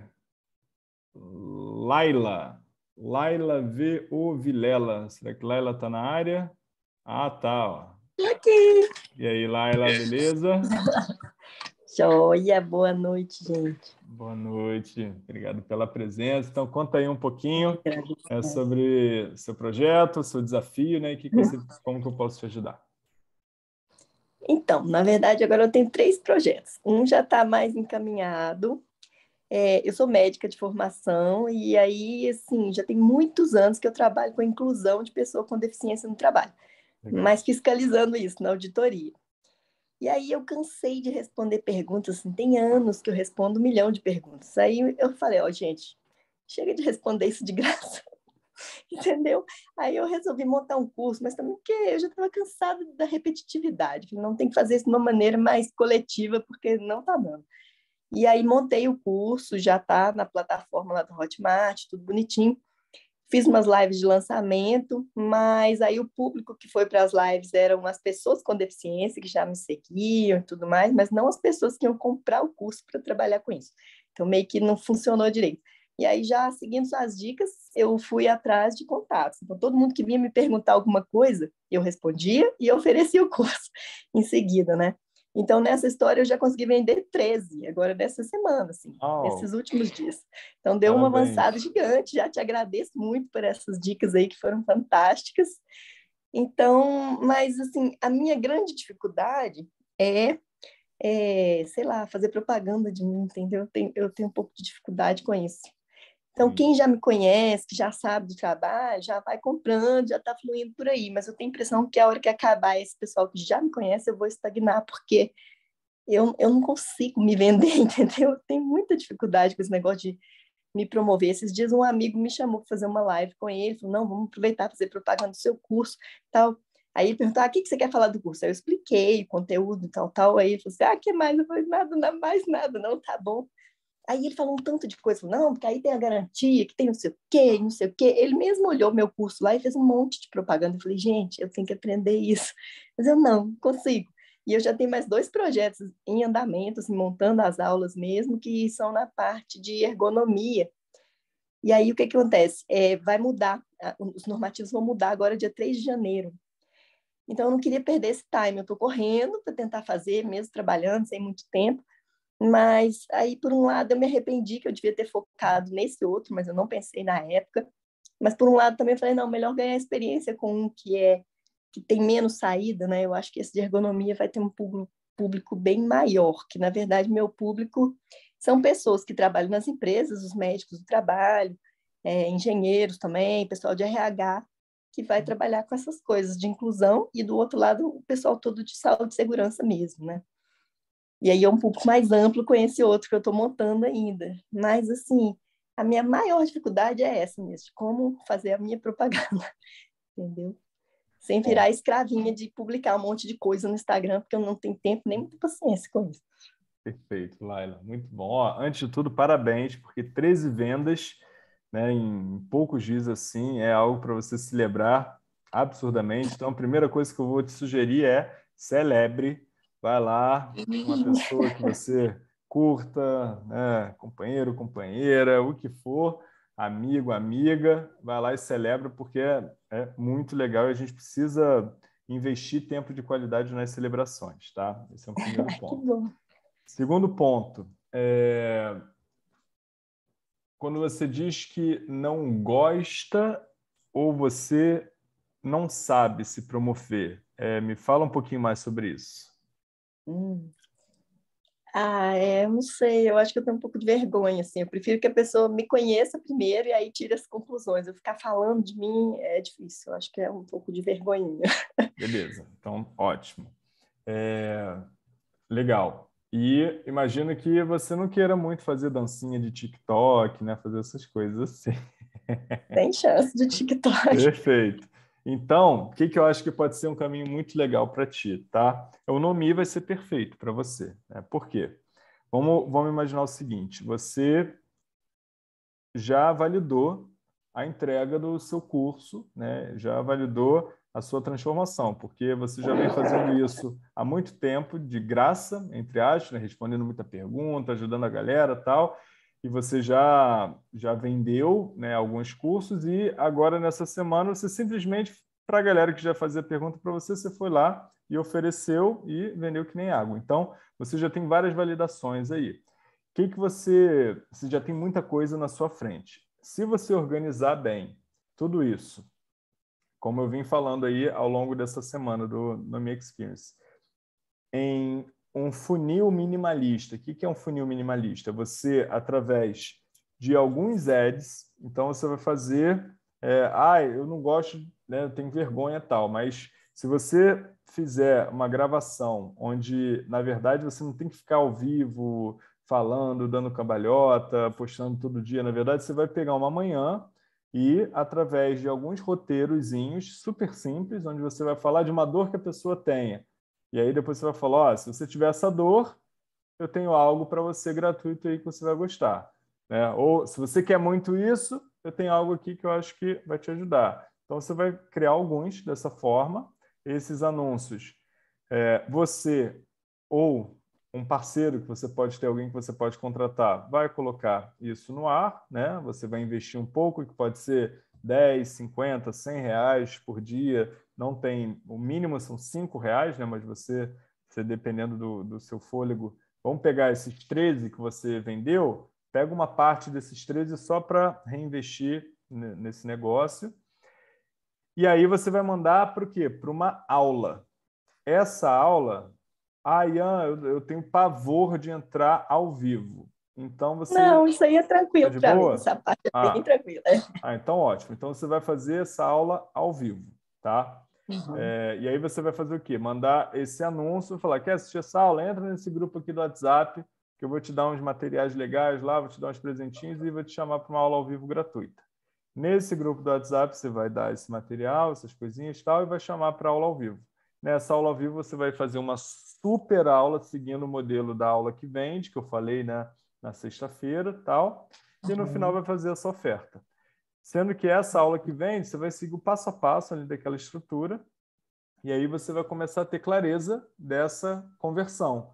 Laila V.O. Vilela. Será que Laila está na área? Ah, tá. Ó. Aqui. E aí, Laila, beleza? Joia, boa noite, gente. Boa noite, obrigado pela presença. Então, conta aí um pouquinho sobre seu projeto, seu desafio, né? E como que eu posso te ajudar? Então, na verdade, agora eu tenho 3 projetos. Um já está mais encaminhado. Eu sou médica de formação e aí, assim, já tem muitos anos que eu trabalho com a inclusão de pessoa com deficiência no trabalho, Legal. mas fiscalizando isso na auditoria. E aí eu cansei de responder perguntas, assim, tem anos que eu respondo 1 milhão de perguntas. Aí eu falei, ó, gente, chega de responder isso de graça, entendeu? Aí eu resolvi montar um curso, mas também porque eu já estava cansada da repetitividade, não tem que fazer isso de uma maneira mais coletiva, porque não está dando. E aí montei o curso, já está na plataforma lá do Hotmart, tudo bonitinho. Fiz umas lives de lançamento, mas aí o público que foi para as lives eram as pessoas com deficiência, que já me seguiam e tudo mais, mas não as pessoas que iam comprar o curso para trabalhar com isso. Então, meio que não funcionou direito. E aí, já seguindo suas dicas, eu fui atrás de contatos. Então, todo mundo que vinha me perguntar alguma coisa, eu respondia e oferecia o curso em seguida, né? Então, nessa história, eu já consegui vender 13, agora dessa semana, assim, nesses últimos dias. Então, deu uma avançada gigante. Já te agradeço muito por essas dicas aí, que foram fantásticas. Então, mas, assim, a minha grande dificuldade sei lá, fazer propaganda de mim, entendeu? Eu tenho um pouco de dificuldade com isso. Então, quem já me conhece, que já sabe do trabalho, já vai comprando, já está fluindo por aí. Mas eu tenho a impressão que a hora que acabar esse pessoal que já me conhece, eu vou estagnar, porque eu não consigo me vender, entendeu? Eu tenho muita dificuldade com esse negócio de me promover. Esses dias um amigo me chamou para fazer uma live com ele, falou, não, vamos aproveitar para fazer propaganda do seu curso, tal. Aí ele perguntou, o que você quer falar do curso? Aí eu expliquei o conteúdo e tal. Aí ele falou assim, que mais? Eu falei, nada, mais nada, não, tá bom. Aí ele falou um tanto de coisa, falou, não, porque aí tem a garantia, que tem não sei o quê, não sei o quê. Ele mesmo olhou meu curso lá e fez um monte de propaganda. Eu falei, gente, eu tenho que aprender isso. Mas eu não consigo. E eu já tenho mais 2 projetos em andamento, assim, montando as aulas mesmo, que são na parte de ergonomia. E aí o que acontece? Vai mudar, os normativos vão mudar agora dia 3 de janeiro. Então eu não queria perder esse time, eu estou correndo para tentar fazer, mesmo trabalhando, sem muito tempo. Mas aí, por um lado, eu me arrependi que eu devia ter focado nesse outro, mas eu não pensei na época. Mas, por um lado, também falei, não, melhor ganhar experiência com um que tem menos saída, né? Eu acho que esse de ergonomia vai ter um público bem maior, que, na verdade, meu público são pessoas que trabalham nas empresas, os médicos do trabalho, engenheiros também, pessoal de RH, que vai trabalhar com essas coisas de inclusão, e, do outro lado, o pessoal todo de saúde e segurança mesmo, né? E aí é um público mais amplo com esse outro que eu estou montando ainda. Mas, assim, a minha maior dificuldade é essa mesmo, de como fazer a minha propaganda, entendeu? Sem virar escravinha de publicar um monte de coisa no Instagram, porque eu não tenho tempo nem muita paciência com isso. Perfeito, Laila. Muito bom. Ó, antes de tudo, parabéns, porque 13 vendas, né, em poucos dias assim, é algo para você celebrar absurdamente. Então, a primeira coisa que eu vou te sugerir é celebre. Vai lá, uma pessoa que você curta, né, companheiro, companheira, o que for, amigo, amiga, vai lá e celebra, porque é muito legal e a gente precisa investir tempo de qualidade nas celebrações, tá? Esse é o primeiro ponto. Que bom. Segundo ponto, quando você diz que não gosta ou você não sabe se promover, me fala um pouquinho mais sobre isso. Eu não sei, eu acho que eu tenho um pouco de vergonha, assim, eu prefiro que a pessoa me conheça primeiro e aí tire as conclusões. Eu ficar falando de mim é difícil, eu acho que é um pouco de vergonhinha. Beleza, então ótimo. Legal. E imagino que você não queira muito fazer dancinha de TikTok, né? Fazer essas coisas assim. Tem chance de TikTok. Perfeito. Então, o que eu acho que pode ser um caminho muito legal para ti, tá? O Nomi vai ser perfeito para você, né? Por quê? Vamos imaginar o seguinte, você já validou a entrega do seu curso, né? Já validou a sua transformação, porque você já vem fazendo isso há muito tempo, de graça, entre aspas, né? Respondendo muita pergunta, ajudando a galera e tal, e você já vendeu, né, alguns cursos, e agora, nessa semana, você simplesmente, para a galera que já fazia pergunta para você, você foi lá e ofereceu e vendeu que nem água. Então, você já tem várias validações aí. Que você já tem muita coisa na sua frente. Se você organizar bem tudo isso, como eu vim falando aí ao longo dessa semana do Nomi Experience, em um funil minimalista. O que é um funil minimalista? Você, através de alguns ads, então você vai fazer... eu não gosto, né, eu tenho vergonha e tal, mas se você fizer uma gravação onde, na verdade, você não tem que ficar ao vivo falando, dando cambalhota, postando todo dia, na verdade, você vai pegar uma manhã e, através de alguns roteirozinhos super simples, onde você vai falar de uma dor que a pessoa tenha. E aí depois você vai falar, se você tiver essa dor, eu tenho algo para você gratuito aí que você vai gostar, né? Ou, se você quer muito isso, eu tenho algo aqui que eu acho que vai te ajudar. Então, você vai criar alguns dessa forma. Esses anúncios, você ou um parceiro, que você pode ter, alguém que você pode contratar, vai colocar isso no ar, né? Você vai investir um pouco, que pode ser 10, 50, 100 reais por dia. Não tem, o mínimo são 5 reais, né? Mas você dependendo do seu fôlego, vamos pegar esses 13 que você vendeu, pega uma parte desses 13 só para reinvestir nesse negócio. E aí você vai mandar para o quê? Para uma aula. Essa aula, Ian, eu tenho pavor de entrar ao vivo. Então você... Não, isso aí é tranquilo de para mim, boa? essa parte é bem tranquila. Então ótimo. Então você vai fazer essa aula ao vivo, tá? Uhum. E aí você vai fazer o quê? Mandar esse anúncio, falar, quer assistir essa aula? Entra nesse grupo aqui do WhatsApp, que eu vou te dar uns materiais legais lá, vou te dar uns presentinhos e vou te chamar para uma aula ao vivo gratuita. Nesse grupo do WhatsApp, você vai dar esse material, essas coisinhas e tal, e vai chamar para aula ao vivo. Nessa aula ao vivo, você vai fazer uma super aula, seguindo o modelo da aula que vende, que eu falei, né, na sexta-feira, tal, e no final vai fazer essa oferta. Sendo que essa aula que vende, você vai seguir o passo a passo ali daquela estrutura, e aí você vai começar a ter clareza dessa conversão.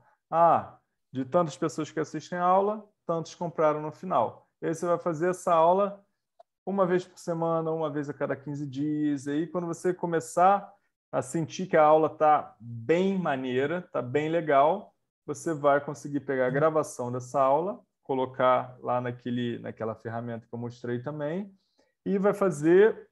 De tantas pessoas que assistem a aula, tantos compraram no final. E aí você vai fazer essa aula uma vez por semana, uma vez a cada 15 dias. E aí, quando você começar a sentir que a aula está bem maneira, está bem legal, você vai conseguir pegar a gravação dessa aula, colocar lá naquela ferramenta que eu mostrei também, e vai fazer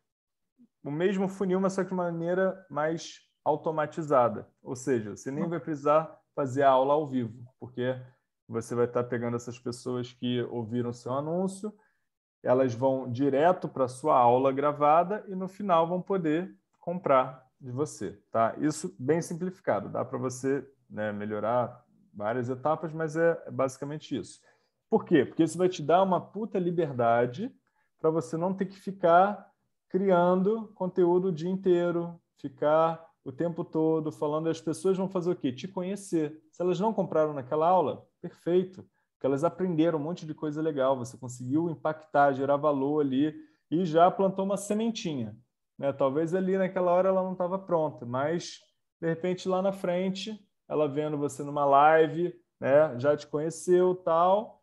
o mesmo funil, mas só que de maneira mais automatizada. Ou seja, você nem vai precisar fazer a aula ao vivo, porque você vai estar pegando essas pessoas que ouviram o seu anúncio, elas vão direto para a sua aula gravada e no final vão poder comprar de você, tá? Isso bem simplificado, dá para você, né, melhorar várias etapas, mas é basicamente isso. Por quê? Porque isso vai te dar uma puta liberdade para você não ter que ficar criando conteúdo o dia inteiro, ficar o tempo todo falando. As pessoas vão fazer o quê? Te conhecer. Se elas não compraram naquela aula, perfeito, porque elas aprenderam um monte de coisa legal, você conseguiu impactar, gerar valor ali e já plantou uma sementinha, né? Talvez ali naquela hora ela não estava pronta, mas de repente lá na frente, ela vendo você numa live, né, já te conheceu, tal,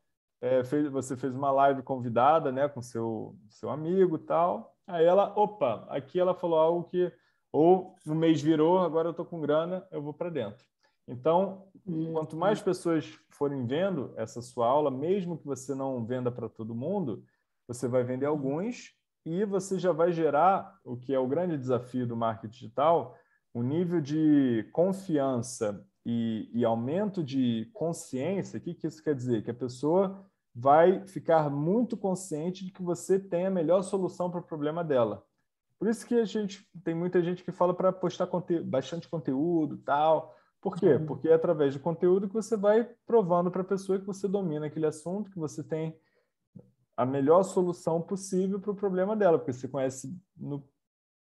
você fez uma live convidada, né, com seu amigo, tal. Aí ela, opa, aqui ela falou algo que ou no mês virou, agora eu estou com grana, eu vou para dentro. Então, quanto mais pessoas forem vendo essa sua aula, mesmo que você não venda para todo mundo, você vai vender alguns e você já vai gerar, o que é o grande desafio do marketing digital, um nível de confiança e aumento de consciência. O que isso quer dizer? Que a pessoa vai ficar muito consciente de que você tem a melhor solução para o problema dela. Por isso que tem muita gente que fala para postar bastante conteúdo e tal. Por quê? Porque é através do conteúdo que você vai provando para a pessoa que você domina aquele assunto, que você tem a melhor solução possível para o problema dela, porque você conhece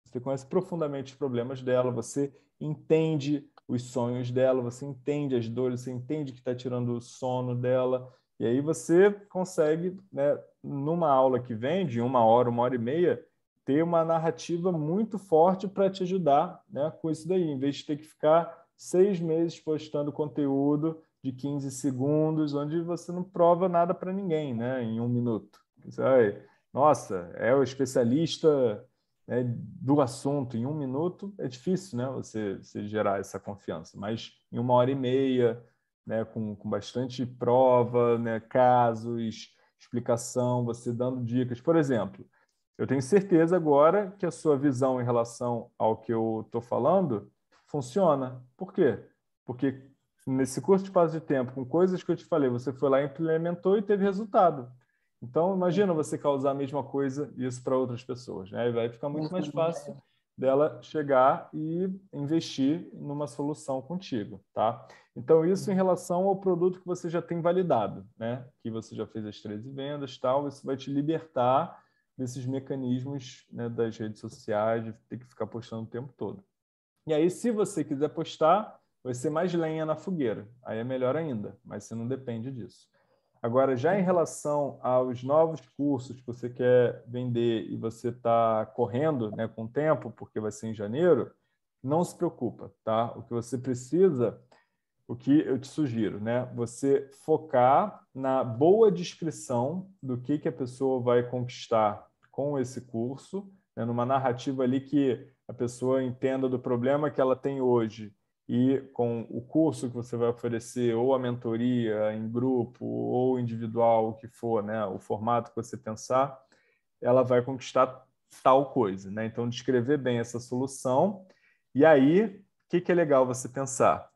você conhece profundamente os problemas dela, você entende os sonhos dela, você entende as dores, você entende que está tirando o sono dela, e aí você consegue, né, numa aula que vem, de 1 hora e meia, ter uma narrativa muito forte para te ajudar, né, com isso daí, em vez de ter que ficar 6 meses postando conteúdo de 15 segundos, onde você não prova nada para ninguém, né, em 1 minuto. Você vai, nossa, é o especialista, né, do assunto. Em 1 minuto é difícil, né, você gerar essa confiança, mas em 1 hora e meia, né, com bastante prova, né, casos, explicação, você dando dicas. Por exemplo, eu tenho certeza agora que a sua visão em relação ao que eu estou falando funciona. Por quê? Porque nesse curto espaço de tempo, com coisas que eu te falei, você foi lá, implementou e teve resultado. Então, imagina você causar a mesma coisa, isso para outras pessoas, né? Vai ficar muito mais fácil dela chegar e investir numa solução contigo, tá? Então, isso em relação ao produto que você já tem validado, né? Que você já fez as 13 vendas, tal, isso vai te libertar desses mecanismos, né, das redes sociais, de ter que ficar postando o tempo todo. E aí, se você quiser postar, vai ser mais lenha na fogueira. Aí é melhor ainda, mas você não depende disso. Agora, já em relação aos novos cursos que você quer vender e você está correndo, né, com o tempo, porque vai ser em janeiro, não se preocupa, tá? O que você precisa, o que eu te sugiro, né? Você focar na boa descrição do que a pessoa vai conquistar com esse curso, né? Numa narrativa ali que a pessoa entenda do problema que ela tem hoje e com o curso que você vai oferecer, ou a mentoria em grupo, ou individual, o que for, né? O formato que você pensar, ela vai conquistar tal coisa, né? Então, descrever bem essa solução. E aí, o que é legal você pensar?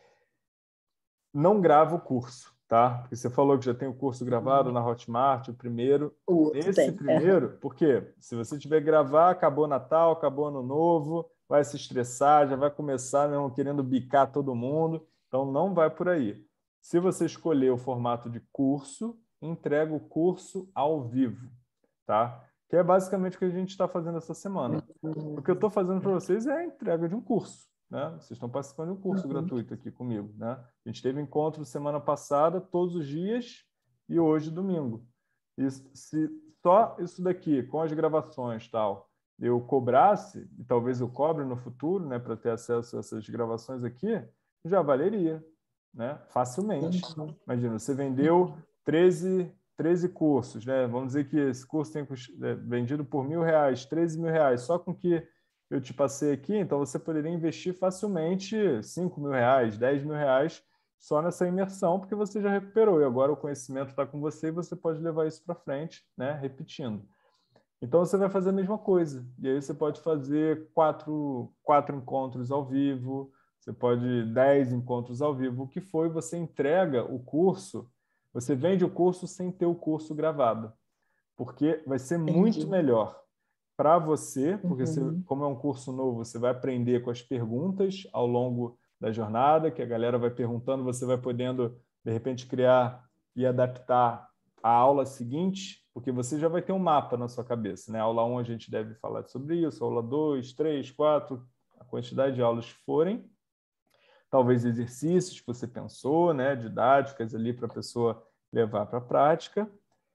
Não grava o curso, tá? Porque você falou que já tem o curso gravado na Hotmart, o primeiro. Esse primeiro, porque se você tiver que gravar, acabou Natal, acabou Ano Novo, vai se estressar, já vai começar mesmo querendo bicar todo mundo. Então, não vai por aí. Se você escolher o formato de curso, entrega o curso ao vivo, tá? Que é basicamente o que a gente está fazendo essa semana. O que eu estou fazendo para vocês é a entrega de um curso, né? Vocês estão participando de um curso gratuito aqui comigo, né? A gente teve encontro semana passada, todos os dias, e hoje, domingo. E se só isso daqui, com as gravações tal, eu cobrasse, e talvez eu cobre no futuro, né, para ter acesso a essas gravações aqui, já valeria, né? Facilmente. Imagina, você vendeu 13 cursos, né? Vamos dizer que esse curso tem vendido por R$1.000, 13 mil reais, só com que eu te passei aqui, então você poderia investir facilmente R$5.000, 10 mil reais só nessa imersão, porque você já recuperou e agora o conhecimento está com você e você pode levar isso para frente, né? Repetindo. Então você vai fazer a mesma coisa. E aí você pode fazer 4 encontros ao vivo, você pode 10 encontros ao vivo. O que foi, você entrega o curso, você vende o curso sem ter o curso gravado, porque vai ser muito melhor para você, porque você, como é um curso novo, você vai aprender com as perguntas ao longo da jornada, que a galera vai perguntando, você vai podendo, de repente, criar e adaptar a aula seguinte, porque você já vai ter um mapa na sua cabeça, né? Aula 1 a gente deve falar sobre isso, aula 2, 3, 4, a quantidade de aulas que forem, talvez exercícios que você pensou, né? Didáticas ali para a pessoa levar para a prática,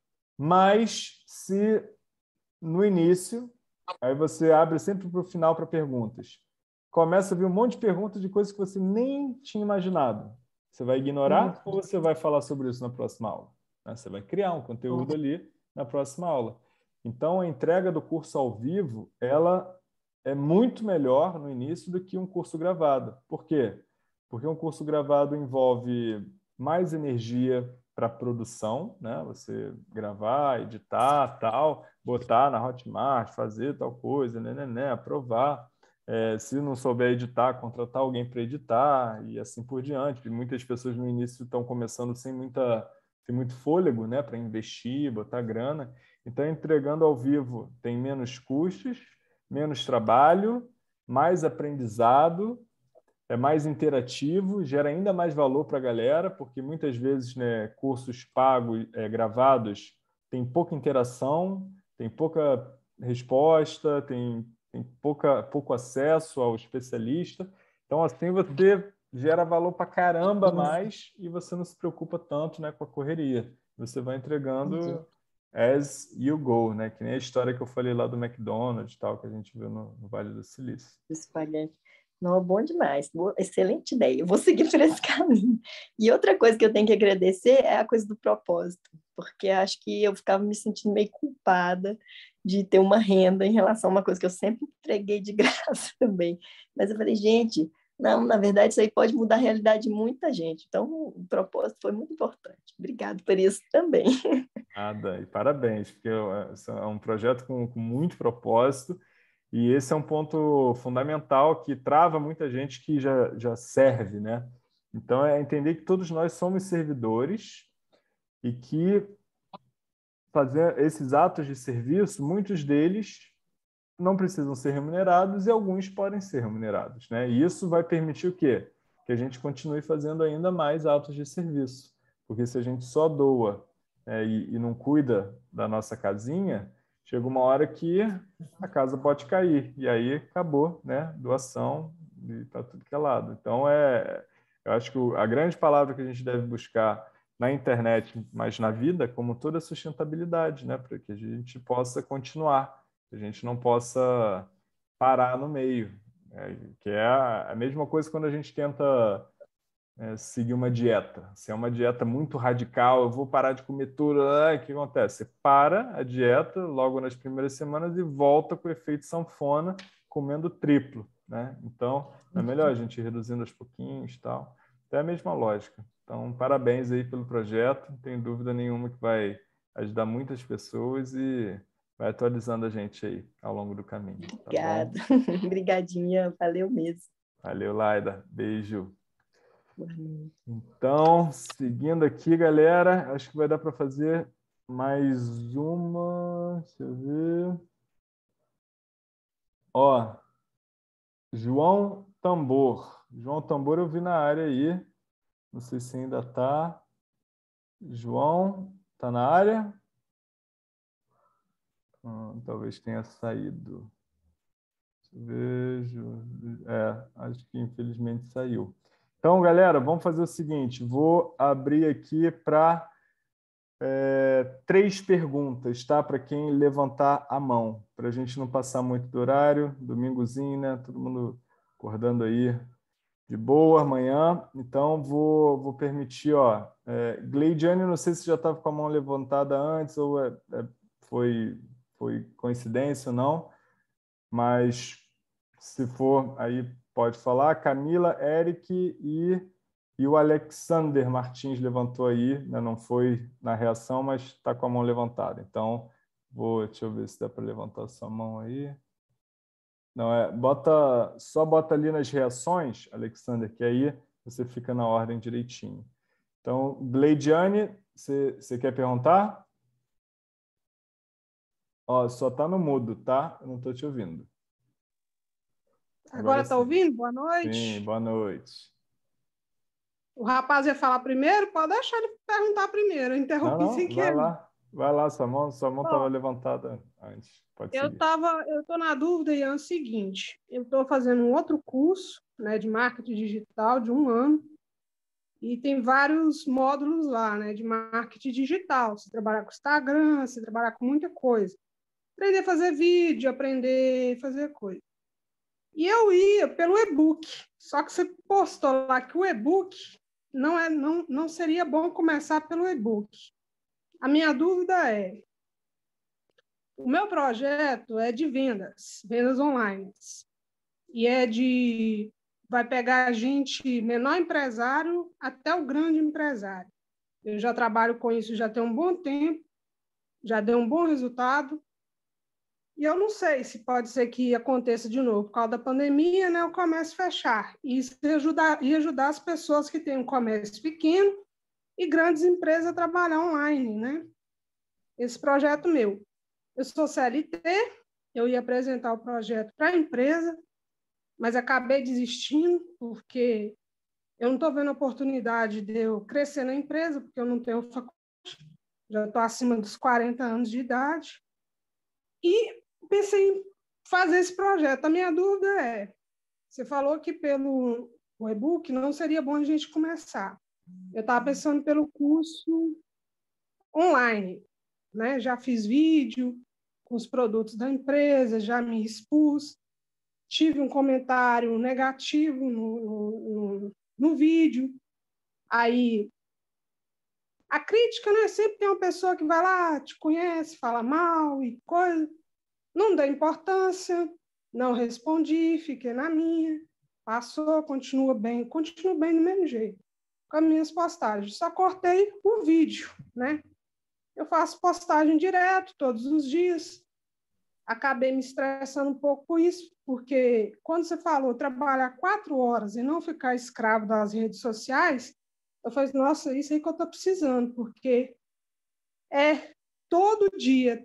mas se no início, aí você abre sempre para o final para perguntas. Começa a vir um monte de perguntas de coisas que você nem tinha imaginado. Você vai ignorar ou você vai falar sobre isso na próxima aula? Você vai criar um conteúdo ali na próxima aula. Então, a entrega do curso ao vivo, ela é muito melhor no início do que um curso gravado. Por quê? Porque um curso gravado envolve mais energia para produção, né? Você gravar, editar, tal, botar na Hotmart, fazer tal coisa, né, aprovar. Se não souber editar, contratar alguém para editar e assim por diante. E muitas pessoas no início estão começando sem muito fôlego, né, para investir, botar grana. Então, entregando ao vivo tem menos custos, menos trabalho, mais aprendizado, é mais interativo, gera ainda mais valor para a galera, porque muitas vezes, né, cursos pagos, gravados, tem pouca interação, tem pouca resposta, tem tem pouco acesso ao especialista. Então, assim, você gera valor para caramba mais e você não se preocupa tanto, né, com a correria. Você vai entregando as you go, né? Que nem a história que eu falei lá do McDonald's, tal, que a gente viu no Vale do Silício. Espalhante. Não, bom demais. Excelente ideia. Eu vou seguir por esse caminho. E outra coisa que eu tenho que agradecer é a coisa do propósito, porque acho que eu ficava me sentindo meio culpada de ter uma renda em relação a uma coisa que eu sempre entreguei de graça também. Mas eu falei, gente, não, na verdade, isso aí pode mudar a realidade de muita gente. Então, o propósito foi muito importante. Obrigado por isso também. Nada, e parabéns, porque é um projeto com muito propósito, e esse é um ponto fundamental que trava muita gente que já serve, né? Então, é entender que todos nós somos servidores e que fazer esses atos de serviço, muitos deles não precisam ser remunerados e alguns podem ser remunerados, né? E isso vai permitir o quê? Que a gente continue fazendo ainda mais atos de serviço, porque se a gente só doa e não cuida da nossa casinha, chega uma hora que a casa pode cair e aí acabou, né? Doação para tudo que é lado. Então eu acho que a grande palavra que a gente deve buscar na internet, mas na vida, como toda a sustentabilidade, né? Para que a gente possa continuar, que a gente não possa parar no meio, que é a mesma coisa quando a gente tenta seguir uma dieta. Se é uma dieta muito radical, eu vou parar de comer tudo, o que acontece? Você para a dieta logo nas primeiras semanas e volta com o efeito sanfona, comendo triplo, né? Então, é melhor a gente ir reduzindo aos pouquinhos e tal. É a mesma lógica. Então, parabéns aí pelo projeto. Não tenho dúvida nenhuma que vai ajudar muitas pessoas e vai atualizando a gente aí ao longo do caminho. Obrigada. Tá bom? Obrigadinha. Valeu mesmo. Valeu, Laida. Beijo. Então, seguindo aqui, galera, acho que vai dar para fazer mais uma. Deixa eu ver. Ó, João Tambor. João Tambor eu vi na área aí. Não sei se ainda está. João, está na área? Talvez tenha saído. Vejo. Acho que infelizmente saiu. Então, galera, vamos fazer o seguinte. Vou abrir aqui para 3 perguntas, tá? Para quem levantar a mão, para a gente não passar muito do horário. Domingozinho, né? Todo mundo acordando aí de boa amanhã. Então, vou permitir, ó. Gleidiane, não sei se já estava com a mão levantada antes ou foi coincidência ou não, mas se for, aí pode falar. Camila, Eric e o Alexander Martins levantou aí, né? Não foi na reação, mas está com a mão levantada. Então, deixa eu ver se dá para levantar a sua mão aí. Não, só bota ali nas reações, Alexander, que aí você fica na ordem direitinho. Então, Gleidiane, você quer perguntar? Ó, só está no mudo, tá? Eu não estou te ouvindo. Agora está ouvindo? Boa noite. Sim, boa noite. O rapaz ia falar primeiro? Pode deixar ele perguntar primeiro. Eu interrompi sem querer. Vai lá, sua mão estava levantada antes. Pode seguir. Eu estou na dúvida, Ian, é o seguinte. Eu estou fazendo um outro curso, né, de marketing digital de 1 ano. E tem vários módulos lá, né, de marketing digital. Você trabalhar com Instagram, você trabalhar com muita coisa. Aprender a fazer vídeo, aprender a fazer coisa. E eu ia pelo e-book. Só que você postou lá que o e-book não seria bom começar pelo e-book. A minha dúvida é, o meu projeto é de vendas online. E vai pegar a gente, menor empresário até o grande empresário. Eu já trabalho com isso já tem um bom tempo, já deu um bom resultado. E eu não sei se pode ser que aconteça de novo por causa da pandemia, né, o comércio fechar. E isso ia ajudar as pessoas que têm um comércio pequeno e grandes empresas a trabalhar online, né? Esse projeto meu. Eu sou CLT, eu ia apresentar o projeto para a empresa, mas acabei desistindo, porque eu não estou vendo a oportunidade de eu crescer na empresa, porque eu não tenho faculdade, já estou acima dos 40 anos de idade. E pensei em fazer esse projeto. A minha dúvida é, você falou que pelo e-book não seria bom a gente começar. Eu estava pensando pelo curso online, né? Já fiz vídeo com os produtos da empresa, já me expus, tive um comentário negativo no vídeo. Aí, a crítica, né? Sempre tem uma pessoa que vai lá, te conhece, fala mal e coisa. Não dá importância, não respondi, fiquei na minha. Passou, continua bem do mesmo jeito, com as minhas postagens. Só cortei o vídeo, né? Eu faço postagem direto, todos os dias. Acabei me estressando um pouco com isso, porque quando você falou trabalhar 4 horas e não ficar escravo das redes sociais, eu falei, nossa, isso aí que eu estou precisando, porque é todo dia,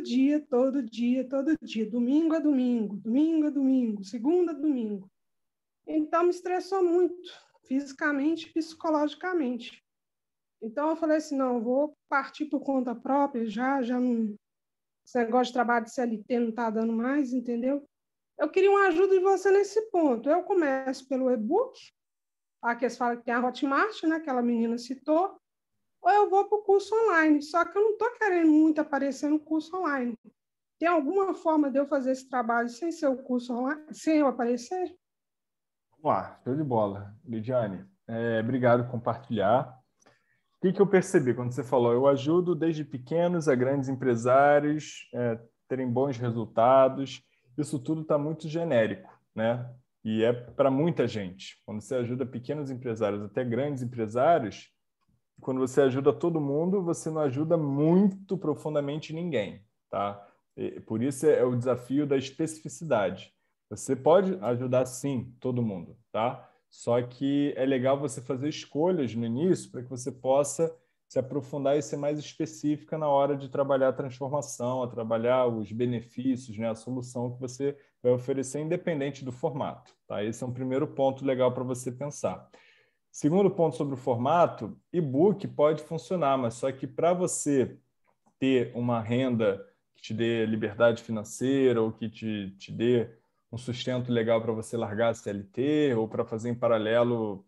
domingo a domingo, segunda a domingo. Então, me estressou muito, fisicamente e psicologicamente. Então, eu falei assim, não, vou partir por conta própria, já não... Esse negócio de trabalho de CLT não está dando mais, entendeu? Eu queria uma ajuda de você nesse ponto. Eu começo pelo e-book, aqui eles falam que tem a Hotmart, né, aquela menina citou, ou eu vou para o curso online. Só que eu não estou querendo muito aparecer no curso online. Tem alguma forma de eu fazer esse trabalho sem ser o curso online, sem eu aparecer? Vamos lá, show de bola. Lidiane, obrigado por compartilhar. O que eu percebi quando você falou? Eu ajudo desde pequenos a grandes empresários terem bons resultados. Isso tudo está muito genérico, né? E é para muita gente. Quando você ajuda pequenos empresários até grandes empresários, quando você ajuda todo mundo, você não ajuda muito profundamente ninguém, tá? E por isso é o desafio da especificidade. Você pode ajudar, sim, todo mundo, tá? Só que é legal você fazer escolhas no início para que você possa se aprofundar e ser mais específica na hora de trabalhar a transformação, a trabalhar os benefícios, né, a solução que você vai oferecer, independente do formato, tá? Esse é um primeiro ponto legal para você pensar. Segundo ponto sobre o formato, e-book pode funcionar, mas só que para você ter uma renda que te dê liberdade financeira ou que te dê um sustento legal para você largar a CLT ou para fazer em paralelo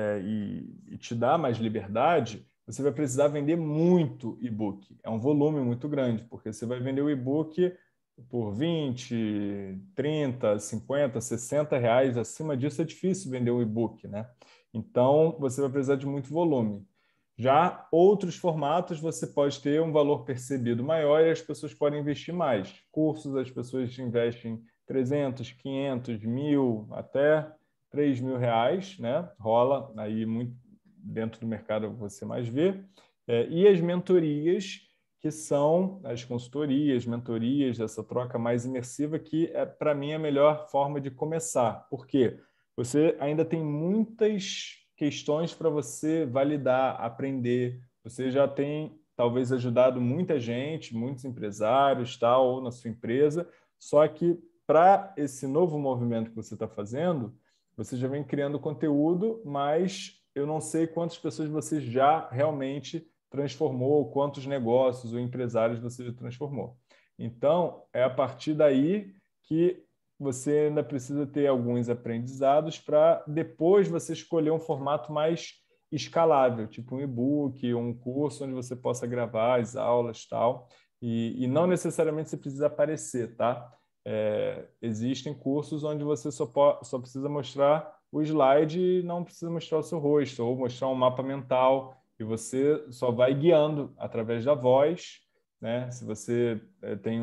e te dar mais liberdade, você vai precisar vender muito e-book. É um volume muito grande, porque você vai vender o e-book por 20, 30, 50, 60 reais. Acima disso é difícil vender um e-book, né? Então, você vai precisar de muito volume. Já outros formatos, você pode ter um valor percebido maior e as pessoas podem investir mais. Cursos, as pessoas investem 300, 500, 1.000, até 3.000 reais, né? Rola aí muito dentro do mercado, você mais vê. E as mentorias, que são as consultorias, mentorias, essa troca mais imersiva, que para mim, é a melhor forma de começar. Por quê? Você ainda tem muitas questões para você validar, aprender. Você já tem, talvez, ajudado muita gente, muitos empresários, tal, ou na sua empresa, só que para esse novo movimento que você está fazendo, você já vem criando conteúdo, mas eu não sei quantas pessoas você já realmente transformou, quantos negócios ou empresários você já transformou. Então, é a partir daí que você ainda precisa ter alguns aprendizados para depois você escolher um formato mais escalável, tipo um e-book, um curso onde você possa gravar as aulas, tal, e não necessariamente você precisa aparecer, tá? Existem cursos onde você só precisa mostrar o slide e não precisa mostrar o seu rosto, ou mostrar um mapa mental, e você só vai guiando através da voz, né? Se você tem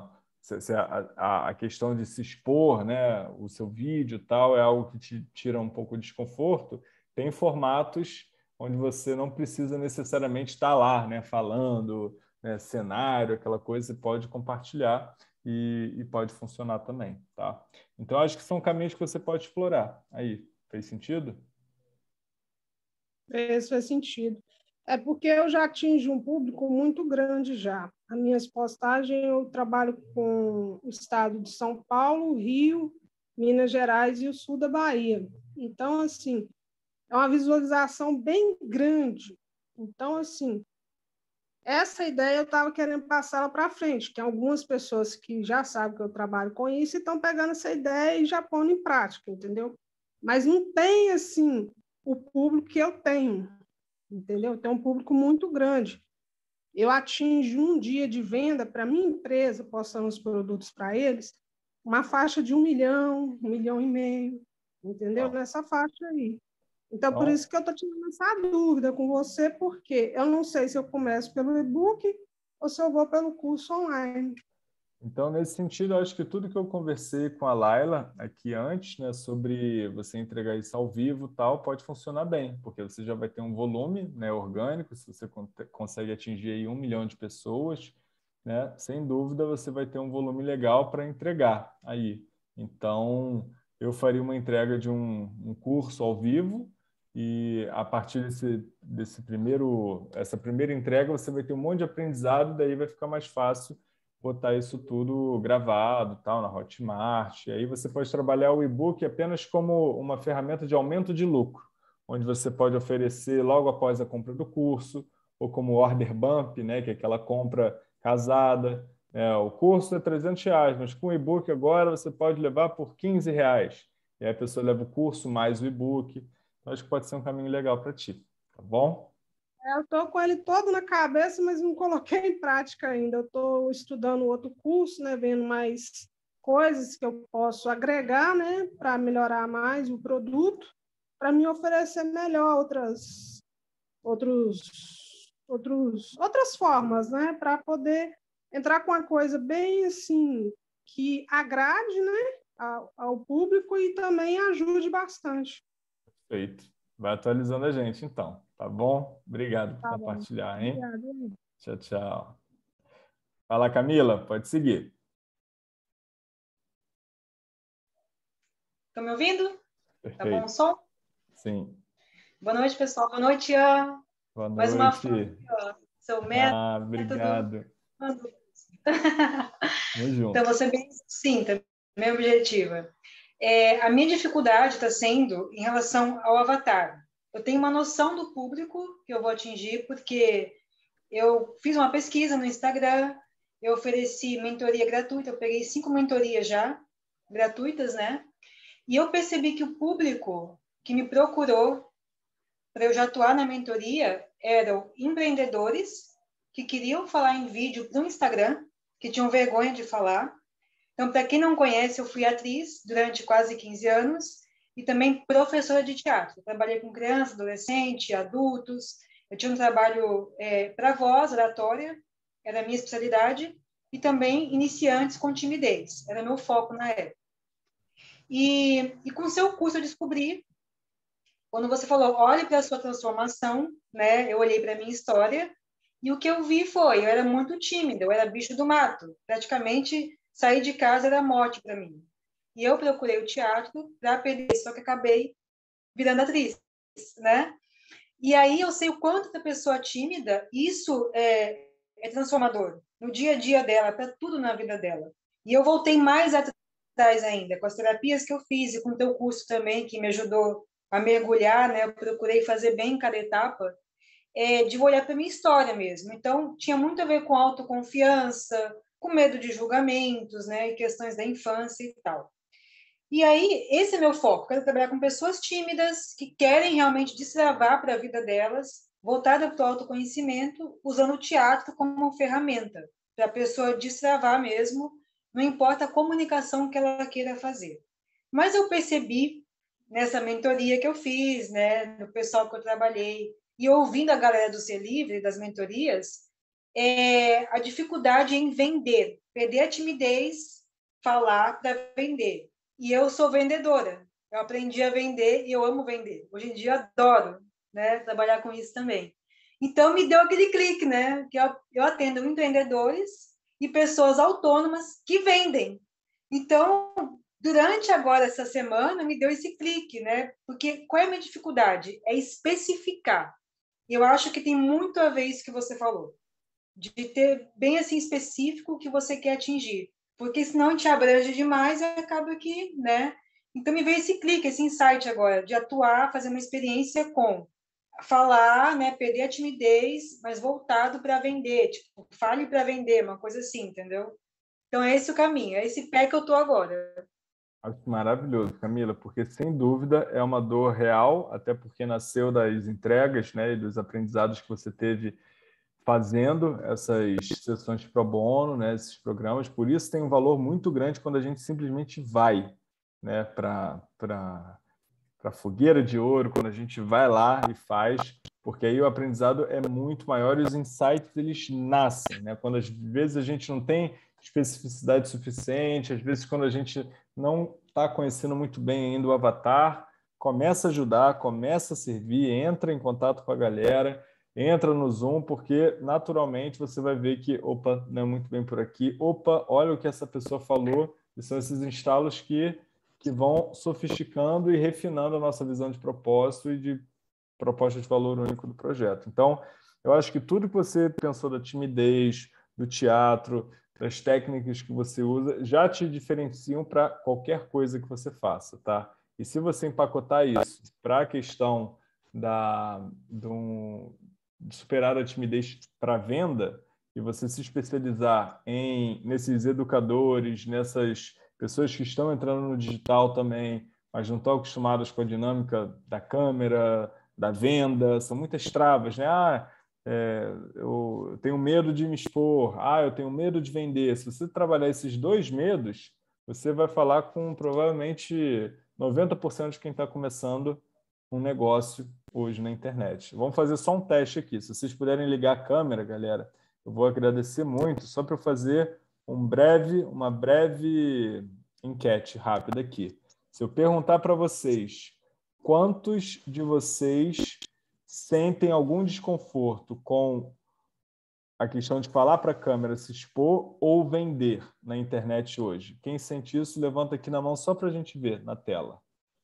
a questão de se expor, né, o seu vídeo e tal, é algo que te tira um pouco de desconforto, tem formatos onde você não precisa necessariamente estar lá, né, falando, né, cenário, aquela coisa, você pode compartilhar e pode funcionar também, tá? Então, acho que são caminhos que você pode explorar. Aí, fez sentido? Esse faz sentido. É porque eu já atingo um público muito grande já. As minhas postagens, eu trabalho com o estado de São Paulo, Rio, Minas Gerais e o sul da Bahia. Então, assim, é uma visualização bem grande. Então, assim, essa ideia eu estava querendo passá-la para frente, que algumas pessoas que já sabem que eu trabalho com isso estão pegando essa ideia e já pondo em prática, entendeu? Mas não tem, assim, o público que eu tenho, entendeu? Tem um público muito grande. Eu atinjo um dia de venda para a minha empresa, postando os produtos para eles, uma faixa de 1 milhão, 1,5 milhão, entendeu? Nessa faixa aí. Então, por isso que eu estou tirando essa dúvida com você, porque eu não sei se eu começo pelo e-book ou se eu vou pelo curso online. Então, nesse sentido, eu acho que tudo que eu conversei com a Laila aqui antes, né, sobre você entregar isso ao vivo e tal, pode funcionar bem, porque você já vai ter um volume, né, orgânico, se você consegue atingir aí 1 milhão de pessoas, né, sem dúvida você vai ter um volume legal para entregar aí. Então, eu faria uma entrega de um curso ao vivo e a partir essa primeira entrega você vai ter um monte de aprendizado, daí vai ficar mais fácil botar isso tudo gravado, tal, na Hotmart. E aí você pode trabalhar o e-book apenas como uma ferramenta de aumento de lucro, onde você pode oferecer logo após a compra do curso, ou como order bump, né, que é aquela compra casada. O curso é R$300, mas com o e-book agora você pode levar por R$15. E aí a pessoa leva o curso mais o e-book. Então, acho que pode ser um caminho legal para ti, tá bom? Eu estou com ele todo na cabeça, mas não coloquei em prática ainda. Eu estou estudando outro curso, né, vendo mais coisas que eu posso agregar, né, para melhorar mais o produto, para me oferecer melhor outras formas, né, para poder entrar com uma coisa bem assim que agrade, né, ao público e também ajude bastante. Perfeito. Vai atualizando a gente, então. Tá bom? Obrigado por compartilhar, hein? Obrigada. Tchau, tchau. Fala, Camila. Pode seguir. Estão me ouvindo? Perfeito. Tá bom o som? Sim. Boa noite, pessoal. Boa noite, Ian. Boa noite. Mais uma fã, seu método. Obrigado. Vamos junto. Então, você bem sucinta, minha objetiva. A minha dificuldade está sendo em relação ao avatar. Eu tenho uma noção do público que eu vou atingir, porque eu fiz uma pesquisa no Instagram, eu ofereci mentoria gratuita, eu peguei 5 mentorias já, gratuitas, né? E eu percebi que o público que me procurou para eu já atuar na mentoria eram empreendedores que queriam falar em vídeo para o Instagram, que tinham vergonha de falar. Então, para quem não conhece, eu fui atriz durante quase 15 anos e também professora de teatro. Trabalhei com crianças, adolescentes, adultos. Eu tinha um trabalho para voz, oratória, era a minha especialidade, e também iniciantes com timidez, era meu foco na época. E com o seu curso eu descobri, quando você falou, olhe para a sua transformação, né? Eu olhei para a minha história e o que eu vi foi, eu era muito tímida, eu era bicho do mato, praticamente sair de casa era morte para mim. E eu procurei o teatro para aprender, só que acabei virando atriz, né? E aí eu sei o quanto da pessoa tímida, isso é transformador no dia a dia dela, para tudo na vida dela. E eu voltei mais atrás ainda, com as terapias que eu fiz e com o teu curso também, que me ajudou a mergulhar, né? Eu procurei fazer bem cada etapa, de olhar para a minha história mesmo. Então, tinha muito a ver com autoconfiança, com medo de julgamentos, né? E questões da infância e tal. E aí, esse é meu foco. Quero trabalhar com pessoas tímidas que querem realmente destravar para a vida delas, voltada para o autoconhecimento, usando o teatro como uma ferramenta para a pessoa destravar mesmo, não importa a comunicação que ela queira fazer. Mas eu percebi nessa mentoria que eu fiz, né, no pessoal que eu trabalhei, e ouvindo a galera do Ser Livre, das mentorias, a dificuldade em vender, perder a timidez, falar para vender. E eu sou vendedora, eu aprendi a vender e eu amo vender. Hoje em dia adoro, né, trabalhar com isso também. Então me deu aquele clique, né, que eu atendo empreendedores e pessoas autônomas que vendem. Então, durante agora essa semana, me deu esse clique, né, porque qual é a minha dificuldade? É especificar. E eu acho que tem muito a ver isso que você falou, de ter bem assim específico o que você quer atingir. Porque senão te abrange demais e acaba que, né? Então me veio esse clique, esse insight agora, de atuar, fazer uma experiência com falar, né, perder a timidez, mas voltado para vender, tipo, fale para vender, uma coisa assim, entendeu? Então, é esse o caminho, é esse pé que eu tô agora. Acho maravilhoso, Camila, porque sem dúvida é uma dor real, até porque nasceu das entregas, né, e dos aprendizados que você teve fazendo essas sessões pro bono, né, esses programas. Por isso tem um valor muito grande quando a gente simplesmente vai, né, para a fogueira de ouro, quando a gente vai lá e faz, porque aí o aprendizado é muito maior e os insights eles nascem, né? Quando às vezes a gente não tem especificidade suficiente, às vezes quando a gente não está conhecendo muito bem ainda o avatar, começa a ajudar, começa a servir, entra em contato com a galera, entra no Zoom, porque naturalmente você vai ver que, opa, não é muito bem por aqui, opa, olha o que essa pessoa falou, e são esses instalos que vão sofisticando e refinando a nossa visão de propósito e de proposta de valor único do projeto. Então, eu acho que tudo que você pensou da timidez, do teatro, das técnicas que você usa, já te diferenciam para qualquer coisa que você faça, tá? E se você empacotar isso para a questão de superar a timidez para venda, e você se especializar nesses educadores, nessas pessoas que estão entrando no digital também, mas não estão acostumadas com a dinâmica da câmera, da venda, são muitas travas, né? Eu tenho medo de me expor, eu tenho medo de vender. Se você trabalhar esses dois medos, você vai falar com provavelmente 90% de quem está começando um negócio hoje na internet. Vamos fazer só um teste aqui. Se vocês puderem ligar a câmera, galera, eu vou agradecer muito, só para eu fazer uma breve enquete rápida aqui. Se eu perguntar para vocês, quantos de vocês sentem algum desconforto com a questão de falar para a câmera, se expor ou vender na internet hoje? Quem sente isso, levanta aqui na mão só para a gente ver na tela.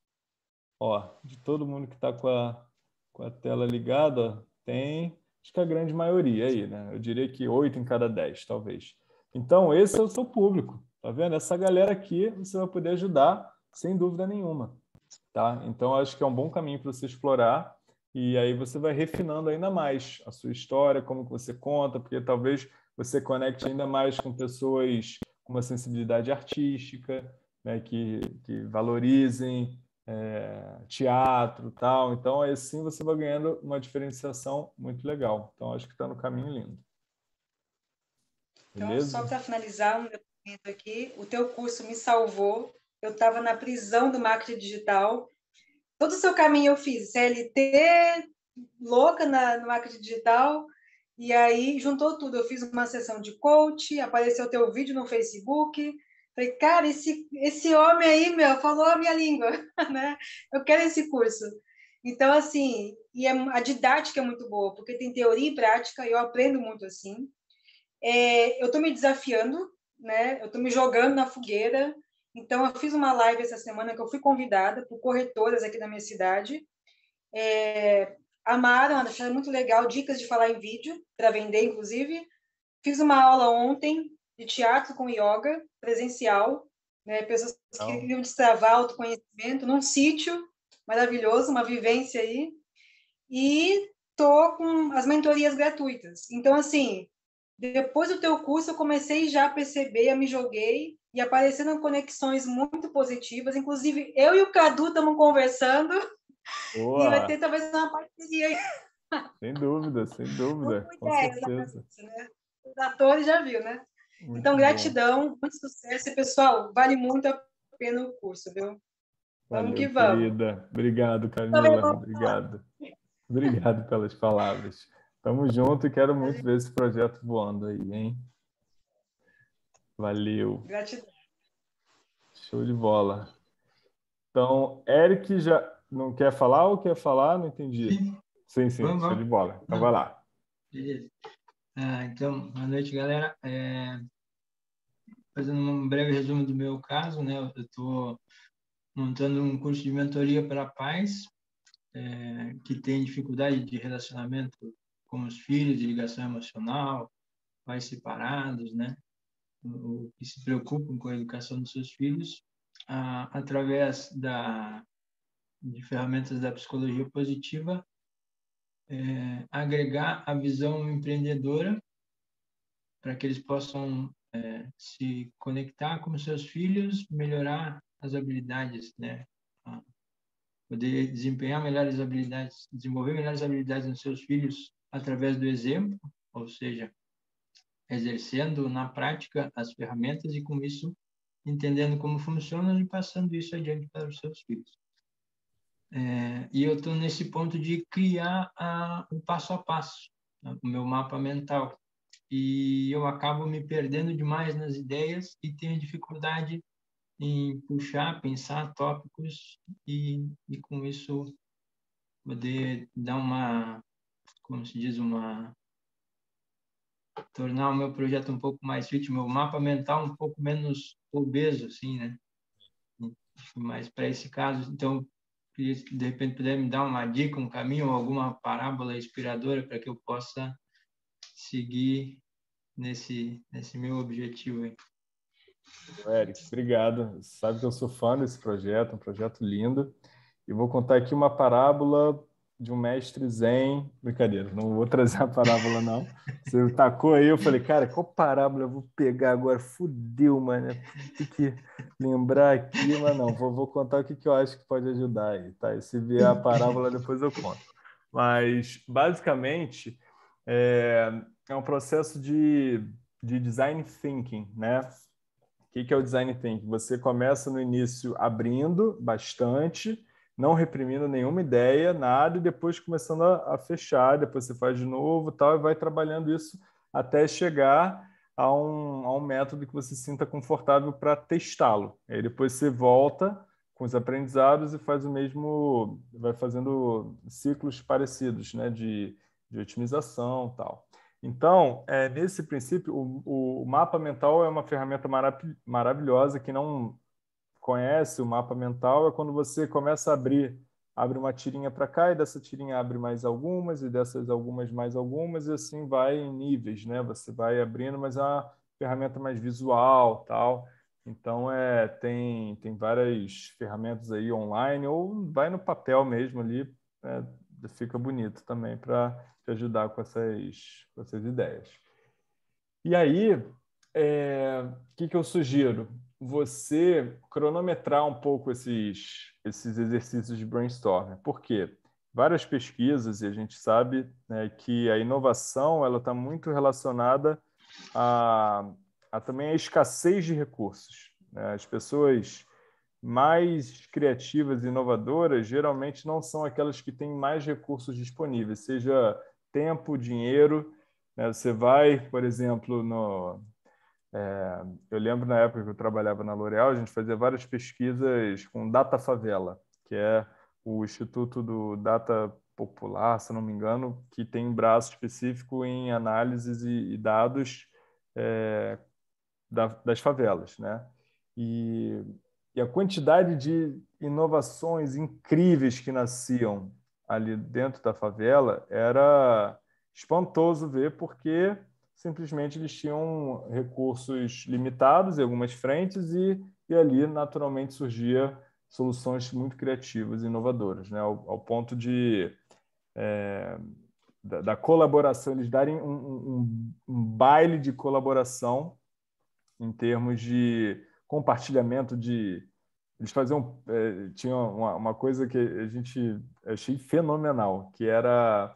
Ó, de todo mundo que está com a tela ligada, tem, acho que a grande maioria aí, né? Eu diria que 8 em cada 10, talvez. Então, esse é o seu público, tá vendo? Essa galera aqui você vai poder ajudar, sem dúvida nenhuma, tá? Então, acho que é um bom caminho para você explorar e aí você vai refinando ainda mais a sua história, como que você conta, porque talvez você conecte ainda mais com pessoas com uma sensibilidade artística, né? Que valorizem teatro, tal. Então, assim você vai ganhando uma diferenciação muito legal. Então, acho que está no caminho lindo. Então, Beleza? só para finalizar um depoimento aqui, o teu curso me salvou. Eu estava na prisão do marketing digital. Todo o seu caminho eu fiz, CLT, louca no marketing digital, e aí juntou tudo. Eu fiz uma sessão de coach, apareceu teu vídeo no Facebook. Falei, cara, esse homem aí, falou a minha língua, né? Eu quero esse curso. Então, assim, a didática é muito boa, porque tem teoria e prática, e eu aprendo muito assim. Eu estou me desafiando, né? Eu estou me jogando na fogueira. Então, eu fiz uma live essa semana que eu fui convidada por corretoras aqui da minha cidade. Amaram, acharam muito legal, dicas de falar em vídeo, para vender, inclusive. Fiz uma aula ontem de teatro com yoga, presencial, né? Pessoas que queriam destravar autoconhecimento num sítio maravilhoso, uma vivência aí. E tô com as mentorias gratuitas. Então, assim, depois do teu curso, eu comecei já a perceber, eu me joguei e apareceram conexões muito positivas. Inclusive, eu e o Cadu estamos conversando. Boa. E vai ter talvez uma parceria aí. Sem dúvida, com certeza. Né? Os atores já viu, né? Muito então, gratidão, bom. Muito sucesso. E, pessoal, vale muito a pena o curso, viu? Valeu, vamos que vamos. Querida. Obrigado, Camila. Obrigado. Obrigado pelas palavras. Tamo junto e quero muito ver esse projeto voando aí, hein? Valeu. Gratidão. Show de bola. Então, Eric já não quer falar ou quer falar? Não entendi. Sim, show de bola. Então, vai lá. Beleza. Então, boa noite, galera. Fazendo um breve resumo do meu caso, né? Eu estou montando um curso de mentoria para pais que têm dificuldade de relacionamento com os filhos, de ligação emocional, pais separados, né? Ou que se preocupam com a educação dos seus filhos, através de ferramentas da psicologia positiva agregar a visão empreendedora para que eles possam se conectar com seus filhos, melhorar as habilidades, né? Poder desempenhar melhores habilidades, desenvolver melhores habilidades nos seus filhos através do exemplo, ou seja, exercendo na prática as ferramentas e, com isso, entendendo como funcionam e passando isso adiante para os seus filhos. E eu estou nesse ponto de criar o passo a passo, o meu mapa mental. E eu acabo me perdendo demais nas ideias e tenho dificuldade em puxar, pensar tópicos e com isso poder dar uma, como se diz, tornar o meu projeto um pouco mais fit, meu mapa mental um pouco menos obeso, assim, né? Mas para esse caso, então, de repente puder me dar uma dica, um caminho, alguma parábola inspiradora para que eu possa seguir nesse meu objetivo aí. Eric, obrigado. Você sabe que eu sou fã desse projeto, um projeto lindo. E vou contar aqui uma parábola de um mestre zen. Brincadeira, não vou trazer a parábola, não. Você tacou aí, eu falei, cara, qual parábola eu vou pegar agora? Fudeu, mano. Tem que lembrar aqui, mas não. Vou contar o que eu acho que pode ajudar aí, tá? E se vier a parábola, depois eu conto. Mas, basicamente, é um processo de design thinking, né? O que é o design thinking? Você começa no início abrindo bastante, não reprimindo nenhuma ideia, nada, e depois começando a fechar, depois você faz de novo tal, e vai trabalhando isso até chegar a um método que você se sinta confortável para testá-lo. Aí depois você volta com os aprendizados e faz o mesmo, vai fazendo ciclos parecidos, né, de otimização tal. Então, nesse princípio, o mapa mental é uma ferramenta maravilhosa. Quem não conhece o mapa mental é quando você começa a abre uma tirinha para cá, e dessa tirinha abre mais algumas, e dessas algumas mais algumas, e assim vai em níveis, né? Você vai abrindo, mas é uma ferramenta mais visual, tal. Então, tem várias ferramentas aí online, ou vai no papel mesmo ali, fica bonito também para te ajudar com essas ideias. E aí, o que eu sugiro? Você cronometrar um pouco esses exercícios de brainstorming. Por quê? Várias pesquisas, e a gente sabe, né, que a inovação ela está muito relacionada a também a escassez de recursos, né? As pessoas mais criativas e inovadoras geralmente não são aquelas que têm mais recursos disponíveis, seja tempo, dinheiro, né? Você vai, por exemplo, eu lembro na época que eu trabalhava na L'Oréal, a gente fazia várias pesquisas com Data Favela, que é o Instituto do Data Popular, se não me engano, que tem um braço específico em análises e dados das favelas, né? E a quantidade de inovações incríveis que nasciam ali dentro da favela era espantoso ver, porque simplesmente eles tinham recursos limitados em algumas frentes e ali naturalmente surgia soluções muito criativas e inovadoras, né? Ao ponto da colaboração, eles darem um baile de colaboração em termos de compartilhamento eles faziam tinha uma coisa que a gente achei fenomenal, que era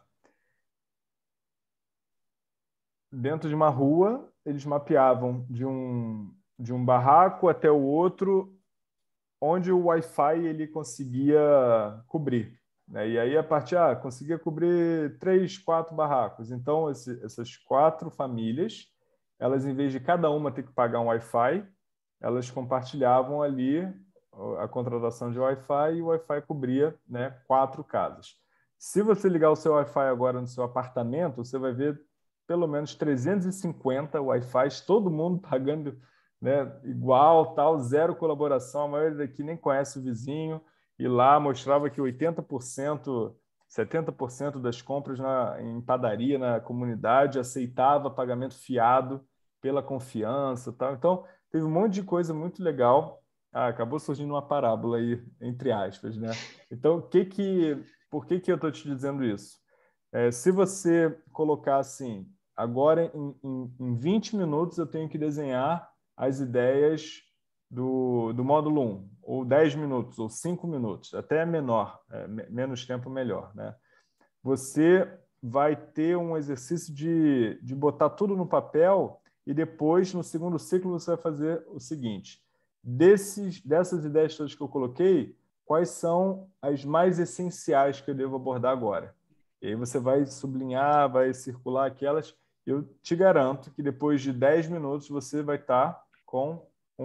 dentro de uma rua, eles mapeavam de um barraco até o outro onde o Wi-Fi ele conseguia cobrir, né? E aí a partir conseguia cobrir 3, 4 barracos. Então essas 4 famílias, elas em vez de cada uma ter que pagar um Wi-Fi, elas compartilhavam ali a contratação de Wi-Fi, e o Wi-Fi cobria, né, 4 casas. Se você ligar o seu Wi-Fi agora no seu apartamento, você vai ver pelo menos 350 Wi-Fi, todo mundo pagando, né, igual, tal, zero colaboração. A maioria daqui nem conhece o vizinho, e lá mostrava que 80%, 70% das compras em padaria na comunidade aceitava pagamento fiado pela confiança, tal. Então, teve um monte de coisa muito legal. Acabou surgindo uma parábola aí, entre aspas, né? Então, por que eu estou te dizendo isso? Se você colocar assim, agora em 20 minutos eu tenho que desenhar as ideias do módulo 1, ou 10 minutos, ou 5 minutos, até menor, menos tempo melhor, né? Você vai ter um exercício de botar tudo no papel e depois, no segundo ciclo, você vai fazer o seguinte: dessas ideias todas que eu coloquei, quais são as mais essenciais que eu devo abordar agora? E aí você vai sublinhar, vai circular aquelas. Eu te garanto que depois de 10 minutos você vai estar com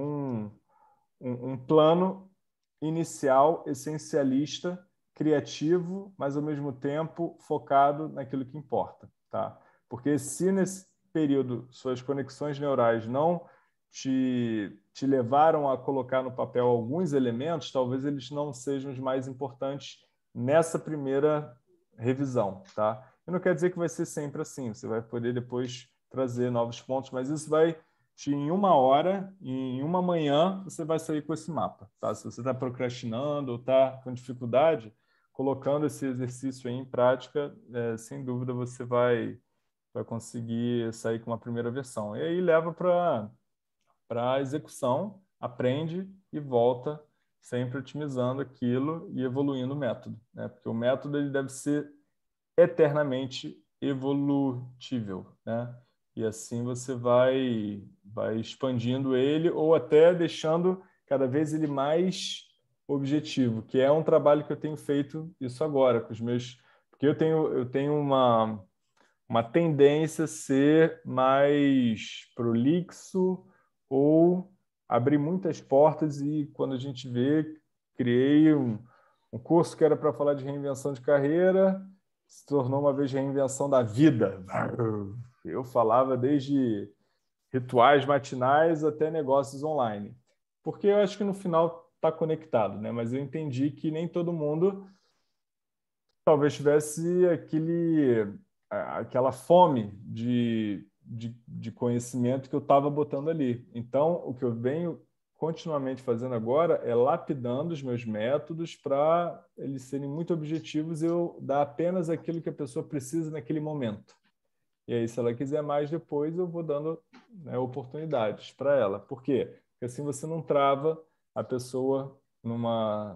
um plano inicial, essencialista, criativo, mas ao mesmo tempo focado naquilo que importa, tá? Porque se nesse período suas conexões neurais não te levaram a colocar no papel alguns elementos, talvez eles não sejam os mais importantes nessa primeira revisão, tá? Eu não quero dizer que vai ser sempre assim, você vai poder depois trazer novos pontos, mas isso vai em 1 hora, em 1 manhã, você vai sair com esse mapa, tá? Se você está procrastinando ou está com dificuldade, colocando esse exercício aí em prática, sem dúvida você vai conseguir sair com uma primeira versão. E aí leva para a execução, aprende e volta, sempre otimizando aquilo e evoluindo o método, né? Porque o método ele deve ser eternamente evolutível, né? E assim você vai expandindo ele ou até deixando cada vez ele mais objetivo, que é um trabalho que eu tenho feito isso agora com os meus, porque eu tenho uma tendência a ser mais prolixo ou abrir muitas portas e quando a gente vê, criei um curso que era para falar de reinvenção de carreira, se tornou uma vez reinvenção da vida. Eu falava desde rituais matinais até negócios online. Porque eu acho que no final está conectado, né? Mas eu entendi que nem todo mundo talvez tivesse aquela fome de conhecimento que eu estava botando ali. Então, o que eu venho continuamente fazendo agora é lapidando os meus métodos para eles serem muito objetivos e eu dar apenas aquilo que a pessoa precisa naquele momento. E aí, se ela quiser mais depois, eu vou dando, né, oportunidades para ela. Por quê? Porque assim você não trava a pessoa numa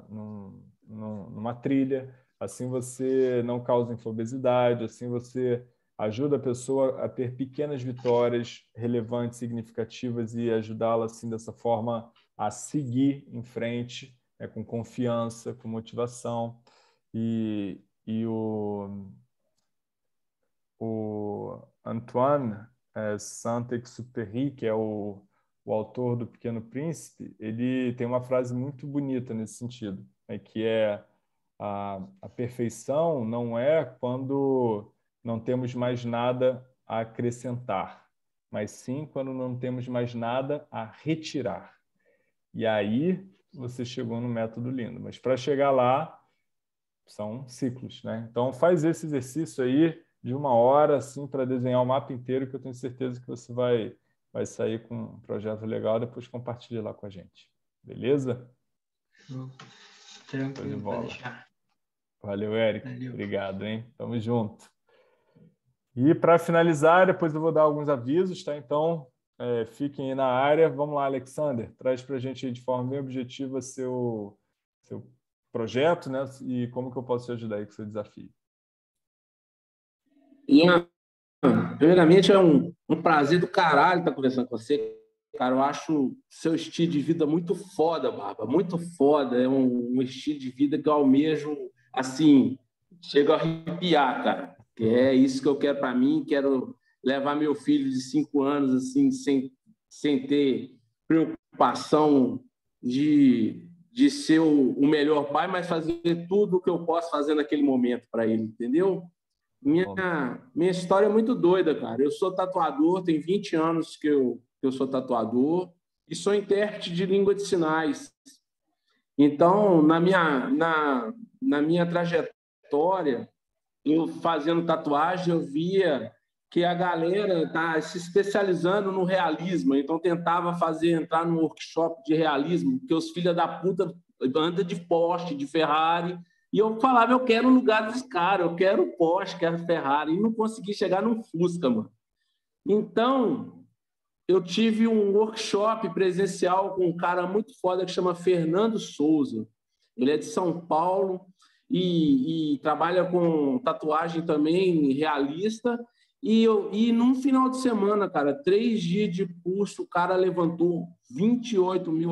trilha, assim você não causa infobesidade, assim você ajuda a pessoa a ter pequenas vitórias relevantes, significativas e ajudá-la assim dessa forma a seguir em frente, né, com confiança, com motivação. E o Antoine Saint-Exupéry, que é o autor do Pequeno Príncipe, ele tem uma frase muito bonita nesse sentido, né, que é a perfeição não é quando não temos mais nada a acrescentar, mas sim quando não temos mais nada a retirar. E aí você chegou no método lindo. Mas para chegar lá, são ciclos, né? Então faz esse exercício aí de 1 hora, assim, para desenhar o mapa inteiro, que eu tenho certeza que você vai sair com um projeto legal, depois compartilha lá com a gente. Beleza? Tranquilo, pode deixar. Valeu, Eric. Valeu. Obrigado, hein? Tamo junto. E para finalizar, depois eu vou dar alguns avisos, tá? Então, fiquem aí na área. Vamos lá, Alexander. Traz para a gente aí de forma bem objetiva seu projeto, né? E como que eu posso te ajudar aí com o seu desafio. Ian, primeiramente é um prazer do caralho estar conversando com você. Cara, eu acho seu estilo de vida muito foda, Barba. Muito foda. É um estilo de vida que eu almejo, assim, chego a arrepiar, cara. Que é isso que eu quero para mim. Quero levar meu filho de 5 anos, assim, sem ter preocupação de ser o melhor pai, mas fazer tudo o que eu posso fazer naquele momento para ele, entendeu? Minha história é muito doida, cara. Eu sou tatuador, tem 20 anos que eu sou tatuador e sou intérprete de língua de sinais. Então, na minha trajetória, eu fazendo tatuagem, eu via que a galera está se especializando no realismo, então tentava entrar num workshop de realismo, porque os filhos da puta andam de Porsche, de Ferrari, E eu falava, eu quero o lugar dos caras, eu quero o Porsche, quero Ferrari, e não consegui chegar num Fusca, mano. Então, eu tive um workshop presencial com um cara muito foda que chama Fernando Souza. Ele é de São Paulo e trabalha com tatuagem também realista. E num final de semana, cara, 3 dias de curso, o cara levantou R$28 mil.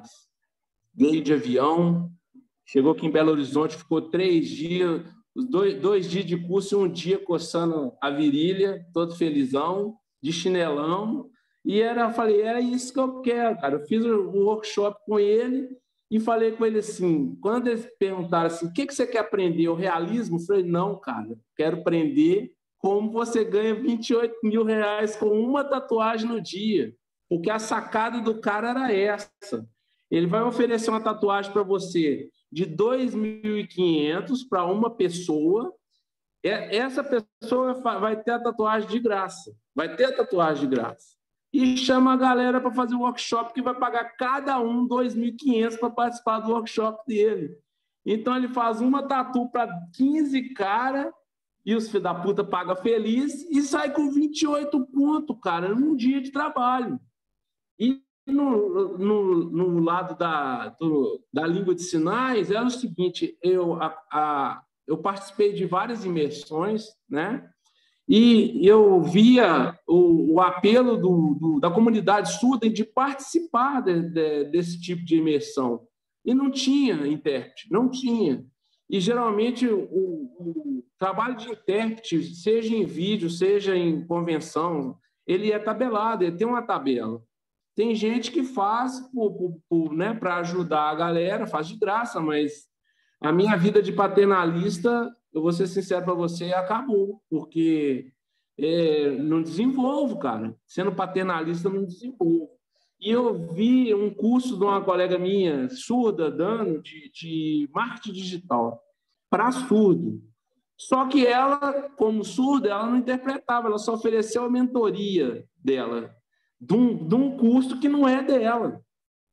Veio de avião, chegou aqui em Belo Horizonte, ficou 3 dias, os dois dias de curso e um dia coçando a virilha, todo felizão, de chinelão. E falei, era isso que eu quero, cara. Eu fiz um workshop com ele e falei com ele assim, quando eles perguntaram assim, o que você quer aprender? O realismo? Eu falei, não, cara, quero aprender como você ganha R$28 mil com uma tatuagem no dia. Porque a sacada do cara era essa. Ele vai oferecer uma tatuagem para você de 2.500 para uma pessoa. Essa pessoa vai ter a tatuagem de graça. Vai ter a tatuagem de graça. E chama a galera para fazer um workshop que vai pagar cada um 2.500 para participar do workshop dele. Então, ele faz uma tatu para 15 caras e os filhos da puta pagam feliz e sai com 28 pontos, cara, num dia de trabalho. E no lado da língua de sinais, era o seguinte, eu participei de várias imersões, né? E eu via o apelo da comunidade surda de participar desse tipo de imersão. E não tinha intérprete, não tinha. E, geralmente, o trabalho de intérprete, seja em vídeo, seja em convenção, ele é tabelado, ele tem uma tabela. Tem gente que faz né, para ajudar a galera, faz de graça, mas a minha vida de paternalista, eu vou ser sincero para você, acabou, porque não desenvolvo, cara. Sendo paternalista, não desenvolvo. E eu vi um curso de uma colega minha, surda, dando de marketing digital para surdo. Só que ela, como surda, ela não interpretava, ela só ofereceu a mentoria dela, de um curso que não é dela.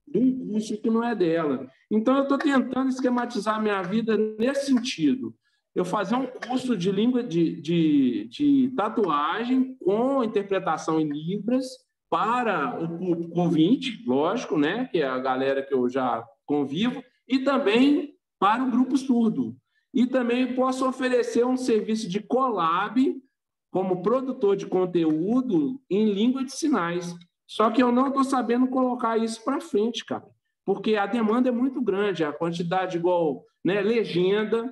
Então, eu estou tentando esquematizar a minha vida nesse sentido. Eu fazer um curso de língua de tatuagem com interpretação em Libras para o público ouvinte, lógico, né, que é a galera que eu já convivo, e também para o grupo surdo. E também posso oferecer um serviço de collab como produtor de conteúdo em língua de sinais. Só que eu não estou sabendo colocar isso para frente, cara, porque a demanda é muito grande, a quantidade igual, né, legenda.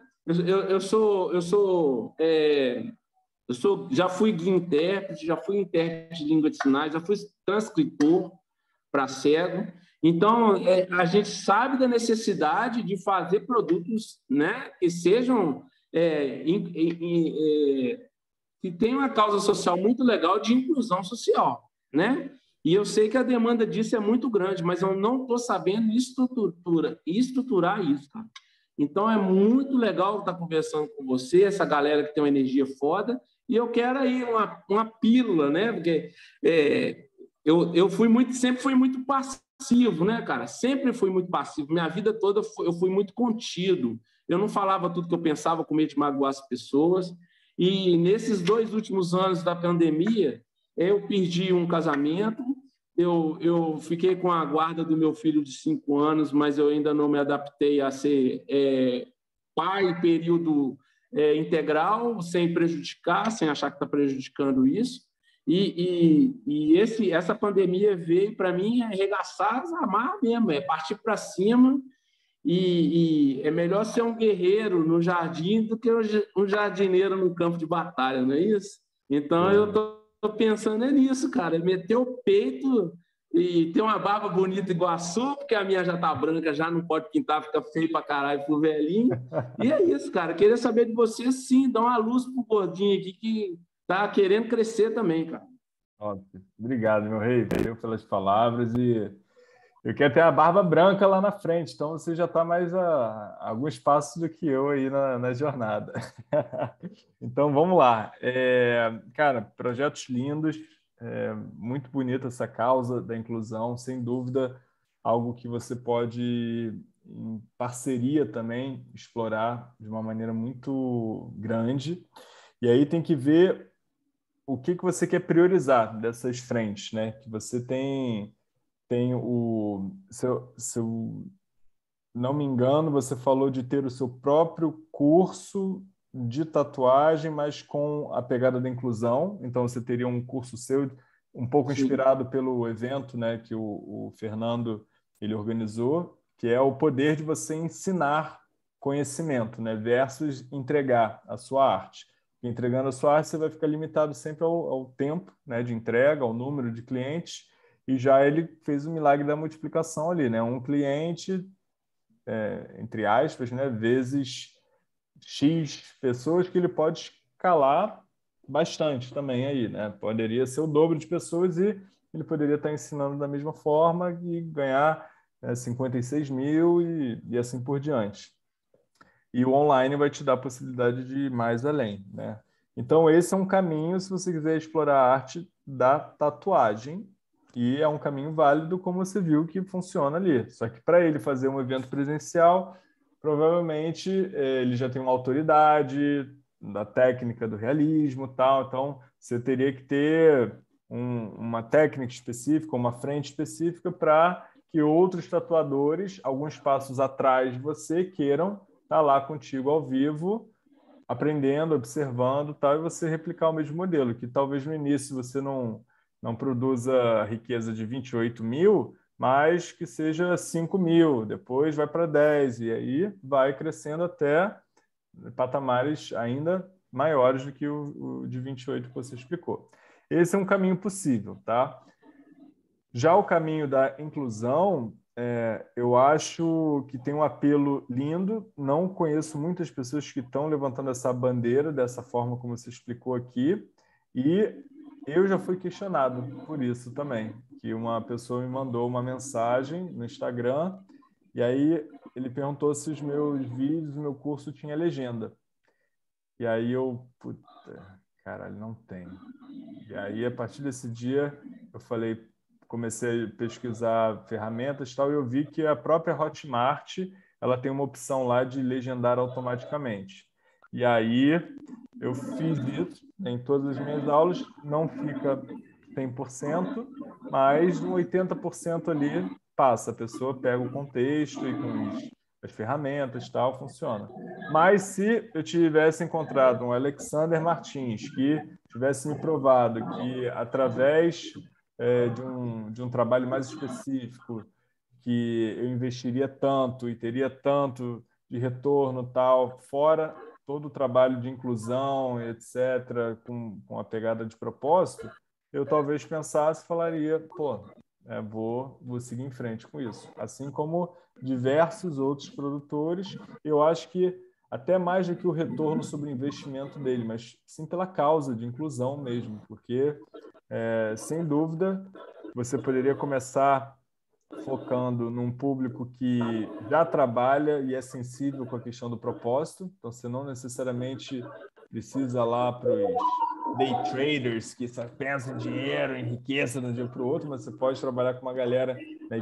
Já fui intérprete, já fui intérprete de língua de sinais, já fui transcritor para cego. Então, a gente sabe da necessidade de fazer produtos, né, que sejam que tenham uma causa social muito legal de inclusão social, né? E eu sei que a demanda disso é muito grande, mas eu não estou sabendo estruturar isso, cara. Então, é muito legal estar conversando com você, essa galera que tem uma energia foda, e eu quero aí uma pílula, né? Porque eu sempre fui muito passivo, né, cara? Sempre fui muito passivo. Minha vida toda eu fui muito contido. Eu não falava tudo que eu pensava com medo de magoar as pessoas. E nesses 2 últimos anos da pandemia, eu perdi um casamento, eu fiquei com a guarda do meu filho de 5 anos, mas eu ainda não me adaptei a ser pai período integral, sem prejudicar, sem achar que está prejudicando isso. Essa pandemia veio para mim arregaçar as amarras mesmo, partir para cima, e é melhor ser um guerreiro no jardim do que um jardineiro no campo de batalha, não é isso? Então, eu estou pensando nisso, cara, meter o peito e ter uma barba bonita igual a sua, porque a minha já tá branca, já não pode pintar, fica feio pra caralho pro velhinho. E é isso, cara, queria saber de você, sim, dar uma luz pro gordinho aqui que tá querendo crescer também, cara. Ótimo. Obrigado, meu rei, valeu pelas palavras, e eu quero ter a barba branca lá na frente, então você já está mais a alguns passos do que eu aí na jornada. Então, vamos lá. Cara, projetos lindos, muito bonita essa causa da inclusão, sem dúvida, algo que você pode em parceria também, explorar de uma maneira muito grande. E aí tem que ver o que você quer priorizar dessas frentes, né? Que você tem o seu não me engano, você falou de ter o seu próprio curso de tatuagem, mas com a pegada da inclusão. Então, você teria um curso seu um pouco inspirado pelo evento, né, que o Fernando ele organizou, que é o poder de você ensinar conhecimento, né, versus entregar a sua arte. Entregando a sua arte, você vai ficar limitado sempre ao tempo, né, de entrega, ao número de clientes, e já ele fez o milagre da multiplicação ali, né? Um cliente, entre aspas, né, vezes X pessoas, que ele pode escalar bastante também aí, né? Poderia ser o dobro de pessoas e ele poderia estar ensinando da mesma forma e ganhar 56 mil e assim por diante. E o online vai te dar a possibilidade de ir mais além, né? Então, esse é um caminho se você quiser explorar a arte da tatuagem, e é um caminho válido, como você viu que funciona ali. Só que para ele fazer um evento presencial, provavelmente ele já tem uma autoridade da técnica do realismo, tal. Então, você teria que ter uma técnica específica, uma frente específica para que outros tatuadores, alguns passos atrás de você, queiram estar lá contigo ao vivo, aprendendo, observando, tal, e você replicar o mesmo modelo, que talvez no início você não produza riqueza de 28 mil, mas que seja 5 mil, depois vai para 10, e aí vai crescendo até patamares ainda maiores do que o de 28 que você explicou. Esse é um caminho possível, tá? Já o caminho da inclusão, eu acho que tem um apelo lindo. Não conheço muitas pessoas que estão levantando essa bandeira dessa forma como você explicou aqui, e eu já fui questionado por isso também, que uma pessoa me mandou uma mensagem no Instagram, e aí ele perguntou se os meus vídeos, o meu curso tinha legenda. E aí eu, puta, caralho, não tem. E aí, a partir desse dia, eu comecei a pesquisar ferramentas e tal, e eu vi que a própria Hotmart, ela tem uma opção lá de legendar automaticamente. E aí, eu fiz isso em todas as minhas aulas, não fica 100%, mas um 80% ali passa. A pessoa pega o contexto e com as ferramentas tal, funciona. Mas se eu tivesse encontrado um Alexander Martins que tivesse me provado que, através de um trabalho mais específico, que eu investiria tanto e teria tanto de retorno tal, fora todo o trabalho de inclusão, etc., com a pegada de propósito, eu talvez pensasse e falaria, pô, vou seguir em frente com isso. Assim como diversos outros produtores, eu acho que até mais do que o retorno sobre o investimento dele, mas sim pela causa de inclusão mesmo, porque, sem dúvida, você poderia começar focando num público que já trabalha e é sensível com a questão do propósito. Então, você não necessariamente precisa lá para os day traders que só pensam em dinheiro, em riqueza de um dia para o outro, mas você pode trabalhar com uma galera, né,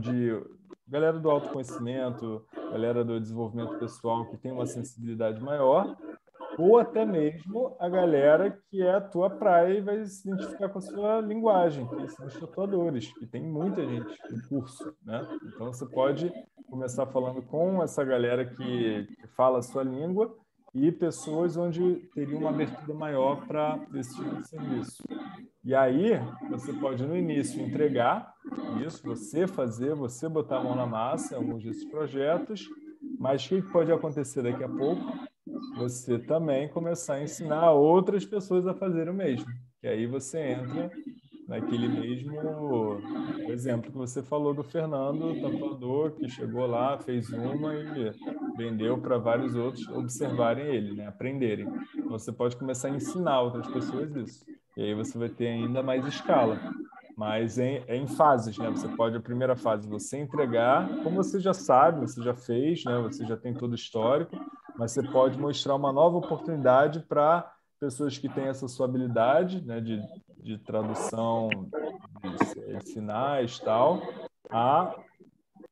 galera do autoconhecimento, galera do desenvolvimento pessoal que tem uma sensibilidade maior, ou até mesmo a galera que é a tua praia e vai se identificar com a sua linguagem, que são os tatuadores, que tem muita gente no curso, né? Então, você pode começar falando com essa galera que fala a sua língua e pessoas onde teria uma abertura maior para esse tipo de serviço. E aí, você pode, no início, entregar isso, você botar a mão na massa em alguns desses projetos, mas o que pode acontecer daqui a pouco? Você também começar a ensinar outras pessoas a fazer o mesmo. E aí você entra naquele mesmo exemplo que você falou do Fernando, o tatuador, que chegou lá, fez uma e vendeu para vários outros observarem ele, né? Aprenderem. Então, você pode começar a ensinar outras pessoas isso. E aí você vai ter ainda mais escala. Mas em fases, né? Você pode, a primeira fase, você entregar, como você já sabe, você já fez, né? Você já tem todo o histórico, mas você pode mostrar uma nova oportunidade para pessoas que têm essa sua habilidade, né? De tradução, de sinais, tal, a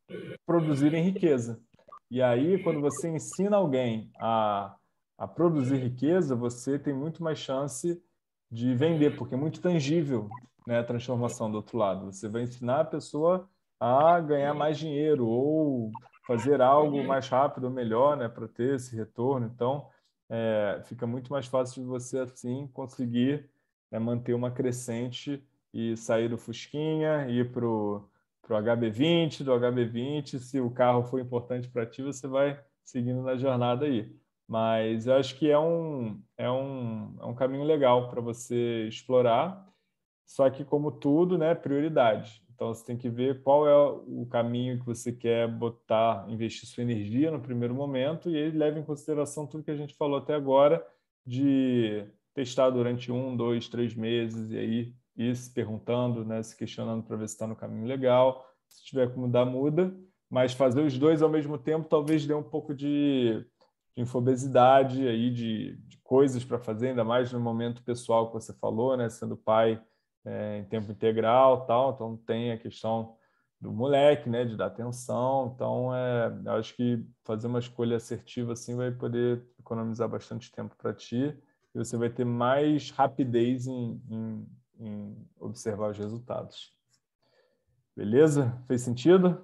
produzirem riqueza. E aí, quando você ensina alguém a produzir riqueza, você tem muito mais chance de vender, porque é muito tangível, né, a transformação do outro lado. Você vai ensinar a pessoa a ganhar mais dinheiro ou fazer algo mais rápido ou melhor, né, para ter esse retorno. Então, fica muito mais fácil de você, assim, conseguir manter uma crescente e sair do Fusquinha, ir para o HB20, do HB20, se o carro for importante para ti, você vai seguindo na jornada aí. Mas eu acho que é um caminho legal para você explorar, só que, como tudo, né, prioridade. Então, você tem que ver qual é o caminho que você quer investir sua energia no primeiro momento, e aí leva em consideração tudo que a gente falou até agora, de testar durante 1, 2, 3 meses, e aí ir se perguntando, né, se questionando para ver se está no caminho legal. Se tiver que mudar, muda. Mas fazer os dois ao mesmo tempo talvez dê um pouco de infobesidade, aí, de coisas para fazer, ainda mais no momento pessoal que você falou, né, sendo pai em tempo integral, tal. Então tem a questão do moleque, né, de dar atenção. Então, eu acho que fazer uma escolha assertiva assim vai poder economizar bastante tempo para ti, e você vai ter mais rapidez em observar os resultados. Beleza? Fez sentido?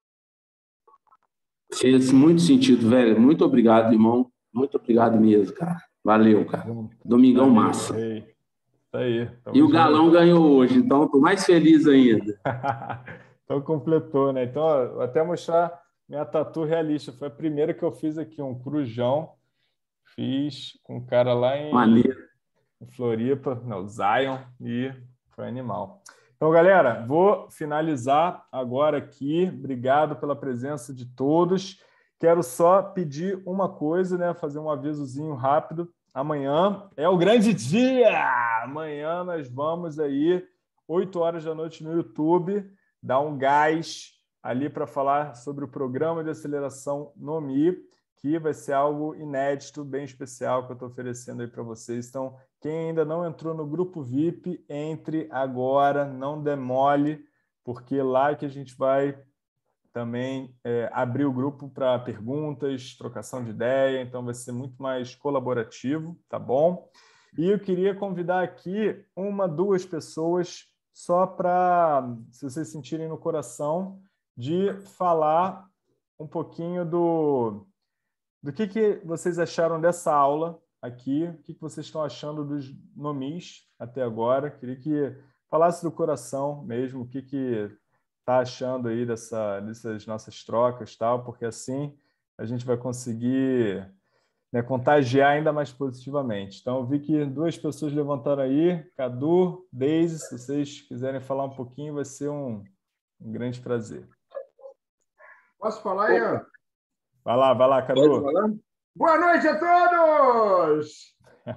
Fez muito sentido, velho. Muito obrigado, irmão. Muito obrigado mesmo, cara. Valeu, cara. Domingão massa. Isso aí. E o Galão ganhou hoje, então estou mais feliz ainda. Então completou, né? Então, ó, vou até mostrar minha tatu realista. Foi a primeira que eu fiz aqui, um crujão. Fiz com um cara lá em Floripa, no Zion, e foi animal. Então, galera, vou finalizar agora aqui. Obrigado pela presença de todos. Quero só pedir uma coisa, né? Fazer um avisozinho rápido. Amanhã é o grande dia! Amanhã nós vamos aí, 8 horas da noite no YouTube, dar um gás ali para falar sobre o programa de aceleração NOMI, que vai ser algo inédito, bem especial, que eu estou oferecendo aí para vocês. Então, quem ainda não entrou no grupo VIP, entre agora, não demole, porque lá que a gente vai também abrir o grupo para perguntas, trocação de ideia, então vai ser muito mais colaborativo, tá bom? E eu queria convidar aqui 1, 2 pessoas, só para, se vocês sentirem no coração, de falar um pouquinho do que vocês acharam dessa aula aqui, o que vocês estão achando dos NOMIs até agora. Queria que falasse do coração mesmo, o que está achando aí dessas nossas trocas, tal, porque assim a gente vai conseguir, né, contagiar ainda mais positivamente. Então, eu vi que 2 pessoas levantaram aí, Cadu, Deise, se vocês quiserem falar um pouquinho, vai ser um grande prazer. Posso falar, Ian? Vai lá, Cadu. Boa noite a todos!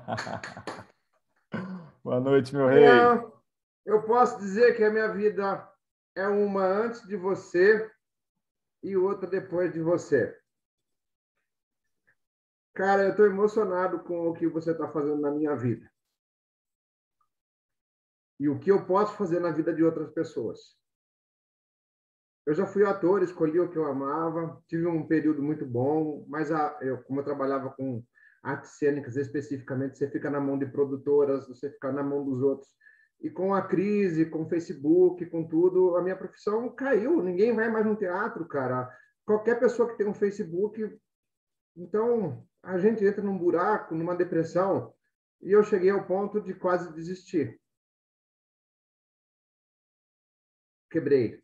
Boa noite, meu rei. Eu posso dizer que a minha vida é uma antes de você e outra depois de você. Cara, eu estou emocionado com o que você está fazendo na minha vida. E o que eu posso fazer na vida de outras pessoas. Eu já fui ator, escolhi o que eu amava, tive um período muito bom, mas como eu trabalhava com artes cênicas especificamente, você fica na mão de produtoras, você fica na mão dos outros. E com a crise, com o Facebook, com tudo, a minha profissão caiu. Ninguém vai mais no teatro, cara. Qualquer pessoa que tem um Facebook... Então, a gente entra num buraco, numa depressão, e eu cheguei ao ponto de quase desistir. Quebrei.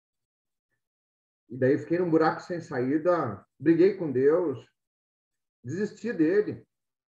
E daí fiquei num buraco sem saída, briguei com Deus, desisti dele.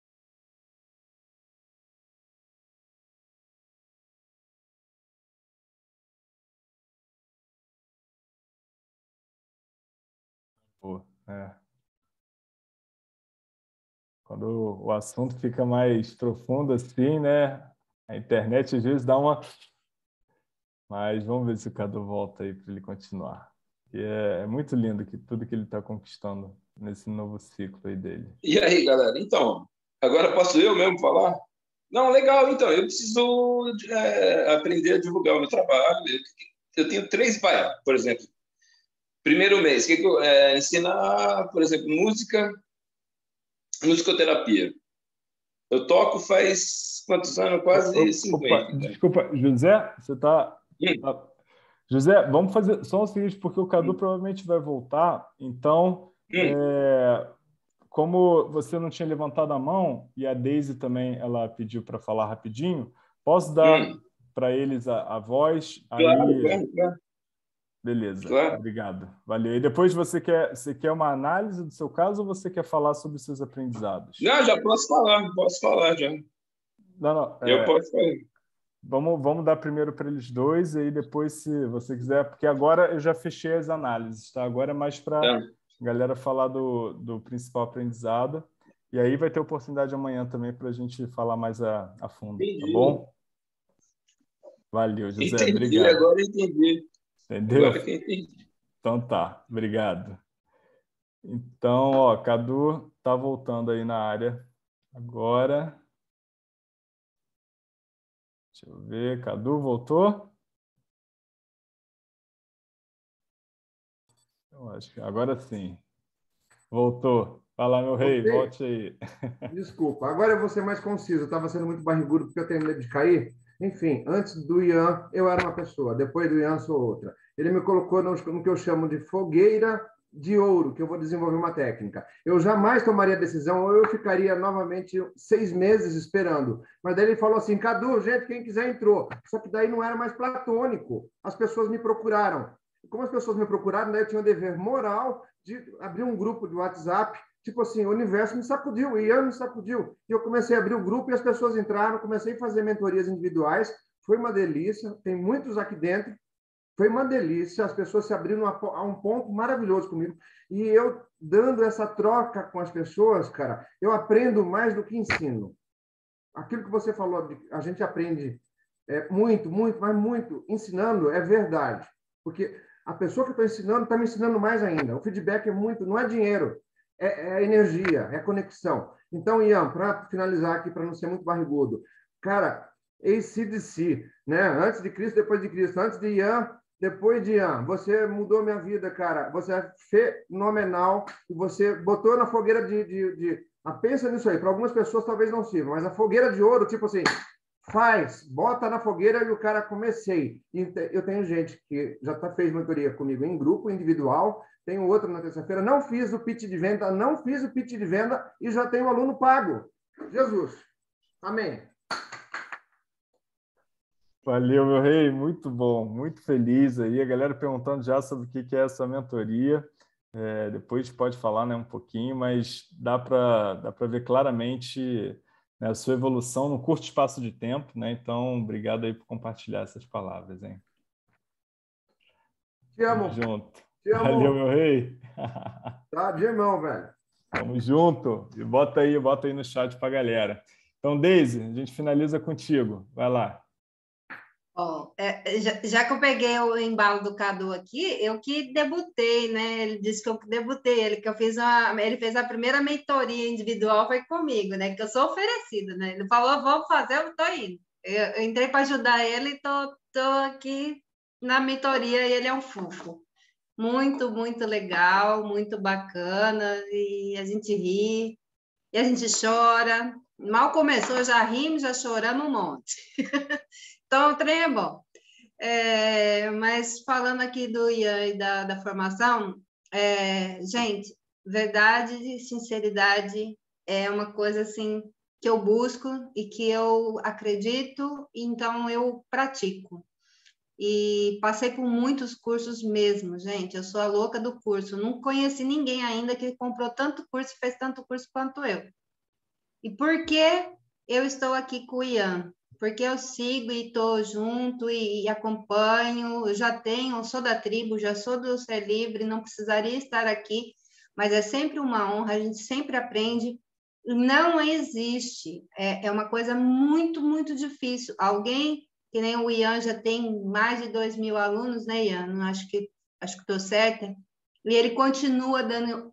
Quando o assunto fica mais profundo assim, né? A internet às vezes dá uma... Mas vamos ver se o Cadu volta aí para ele continuar. E é muito lindo tudo que ele está conquistando nesse novo ciclo aí dele. E aí, galera? Então, agora posso eu mesmo falar? Não, legal. Então, eu preciso aprender a divulgar o meu trabalho. Eu tenho 3 por exemplo. Primeiro mês, ensinar, por exemplo, musicoterapia. Eu toco faz quantos anos? Quase 50. Opa, desculpa, José, você está... José, vamos fazer só o seguinte, porque o Cadu provavelmente vai voltar, então, como você não tinha levantado a mão, e a Daisy também ela pediu para falar rapidinho, posso dar para eles a voz? Claro. Beleza, claro. Obrigado. Valeu. E depois você quer uma análise do seu caso ou você quer falar sobre os seus aprendizados? Não, já posso falar já. Não, eu posso falar. Vamos dar primeiro para eles dois e aí depois, se você quiser, porque agora eu já fechei as análises, tá? Agora é mais para a galera falar do principal aprendizado. E aí vai ter oportunidade amanhã também para a gente falar mais a fundo, tá bom? Valeu, José. Obrigado. Agora entendi. Entendeu? Agora que eu entendi. Então tá, obrigado. Então, Cadu tá voltando aí na área agora. Deixa eu ver, Cadu voltou? Eu acho que agora sim. Voltou. Fala, meu rei, volte aí. Desculpa, agora eu vou ser mais conciso. Eu estava sendo muito barrigudo porque eu tenho medo de cair. Enfim, antes do Ian, eu era uma pessoa. Depois do Ian, sou outra. Ele me colocou no que eu chamo de fogueira de ouro, que eu vou desenvolver uma técnica. Eu jamais tomaria decisão, ou eu ficaria novamente 6 meses esperando. Mas daí ele falou assim, Cadu, gente, quem quiser entrou. Só que daí não era mais platônico. As pessoas me procuraram. Como as pessoas me procuraram, daí eu tinha o dever moral de abrir um grupo de WhatsApp. Tipo assim, o universo me sacudiu, o Ian me sacudiu. E eu comecei a abrir o grupo e as pessoas entraram, comecei a fazer mentorias individuais. Foi uma delícia, tem muitos aqui dentro. Foi uma delícia, as pessoas se abriram a um ponto maravilhoso comigo. E eu, dando essa troca com as pessoas, cara, eu aprendo mais do que ensino. Aquilo que você falou, a gente aprende muito, mas muito. Ensinando é verdade. Porque a pessoa que eu estou ensinando está me ensinando mais ainda. O feedback é muito, não é dinheiro, é energia, é conexão. Então, Ian, para finalizar aqui, para não ser muito barrigudo, cara, AC/DC, né? Antes de Cristo, depois de Cristo. Antes de Ian, depois de Ian. Você mudou minha vida, cara. Você é fenomenal. E você botou na fogueira pensa nisso aí. Para algumas pessoas talvez não sirva, mas a fogueira de ouro, tipo assim, bota na fogueira e o cara comecei. E eu tenho gente que já fez mentoria comigo em grupo, individual. Tenho outro na terça-feira. Não fiz o pitch de venda e já tenho aluno pago. Jesus. Amém. Valeu, meu rei. Muito bom. Muito feliz aí. A galera perguntando já sobre o que é essa mentoria. Depois pode falar, né, um pouquinho, mas dá para ver claramente, né, a sua evolução num curto espaço de tempo, né? Então, obrigado aí por compartilhar essas palavras, hein? Te amo. Tamo junto. Te amo. Valeu, meu rei. Tá de irmão, velho. Tamo junto. E bota aí no chat pra galera. Então, Daisy, a gente finaliza contigo. Vai lá. Bom, já que eu peguei o embalo do Cadu aqui, eu que debutei, né? Ele disse que eu debutei, ele fez a primeira mentoria individual, foi comigo, né? Que eu sou oferecida, né? Ele falou, vamos fazer, eu tô indo. Eu entrei para ajudar ele e tô aqui na mentoria e ele é um fofo. Muito, muito legal, muito bacana, e a gente ri, e a gente chora. Mal começou, já rimos, já choramos um monte. Então, o trem é bom. Mas falando aqui do Ian e da formação, gente, verdade e sinceridade é uma coisa assim que eu busco e que eu acredito, então eu pratico. E passei por muitos cursos mesmo, gente. Eu sou a louca do curso. Não conheci ninguém ainda que comprou tanto curso e fez tanto curso quanto eu. E por que eu estou aqui com o Ian? Porque eu sigo e estou junto e acompanho, eu sou da tribo, já sou do Ser Livre, não precisaria estar aqui, mas é sempre uma honra, a gente sempre aprende. Não existe, é uma coisa muito, muito difícil. Alguém, que nem o Ian, já tem mais de 2.000 alunos, né, Ian? Acho que estou certa. E ele continua dando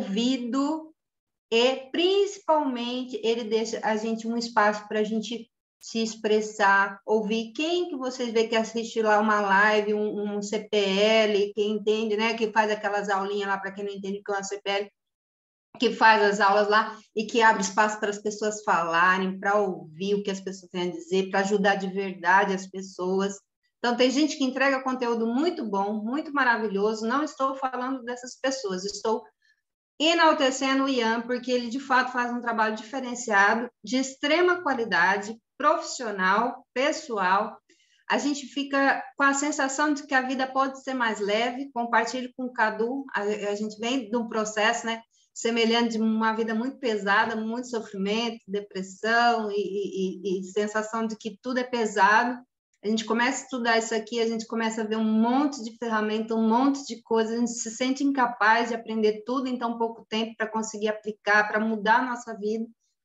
ouvido e, principalmente, ele deixa a gente um espaço para a gente se expressar, ouvir quem que vocês veem que assiste lá uma live, um CPL, quem entende, né, que faz aquelas aulinhas lá, para quem não entende o que é uma CPL, que faz as aulas lá e que abre espaço para as pessoas falarem, para ouvir o que as pessoas têm a dizer, para ajudar de verdade as pessoas. Então, tem gente que entrega conteúdo muito bom, muito maravilhoso. Não estou falando dessas pessoas, estou enaltecendo o Ian, porque ele, de fato, faz um trabalho diferenciado, de extrema qualidade, profissional, pessoal. A gente fica com a sensação de que a vida pode ser mais leve. Compartilho com o Cadu, a gente vem de um processo, né, semelhante de uma vida muito pesada, muito sofrimento, depressão e sensação de que tudo é pesado. A gente começa a estudar isso aqui, a gente começa a ver um monte de ferramentas, um monte de coisas, a gente se sente incapaz de aprender tudo em tão pouco tempo para conseguir aplicar, para mudar a nossa vida.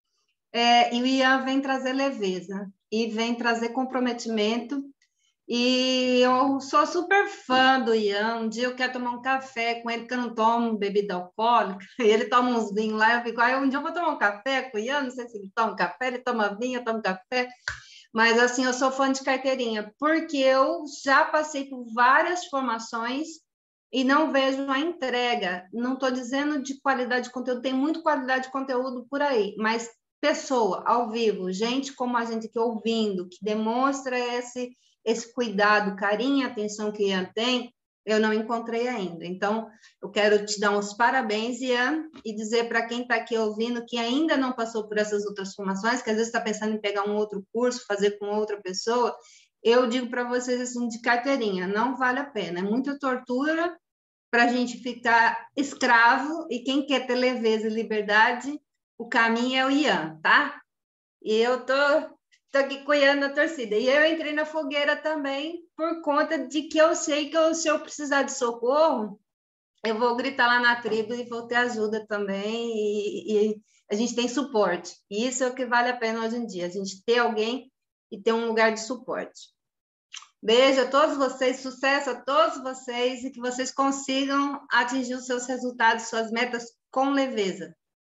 E o Ian vem trazer leveza e vem trazer comprometimento. E eu sou super fã do Ian. Um dia eu quero tomar um café com ele, porque eu não tomo bebida alcoólica, e ele toma uns vinhos lá, eu fico, um dia eu vou tomar um café com o Ian, não sei se ele toma café, ele toma vinho, eu tomo café. Mas, assim, eu sou fã de carteirinha, porque eu já passei por várias formações e não vejo a entrega. Não estou dizendo de qualidade de conteúdo, tem muita qualidade de conteúdo por aí, mas pessoa, ao vivo, gente como a gente aqui ouvindo, que demonstra esse cuidado, carinho e atenção que Ian tem, eu não encontrei ainda. Então, eu quero te dar uns parabéns, Ian, e dizer para quem está aqui ouvindo que ainda não passou por essas outras formações, que às vezes está pensando em pegar um outro curso, fazer com outra pessoa, eu digo para vocês assim, de carteirinha, não vale a pena. É muita tortura para a gente ficar escravo, e quem quer ter leveza e liberdade, o caminho é o Ian, tá? E eu estou aqui cuidando a torcida. E eu entrei na fogueira também por conta de que eu sei que se eu precisar de socorro, eu vou gritar lá na tribo e vou ter ajuda também, e a gente tem suporte. E isso é o que vale a pena hoje em dia, a gente ter alguém e ter um lugar de suporte. Beijo a todos vocês, sucesso a todos vocês, e que vocês consigam atingir os seus resultados, suas metas com leveza.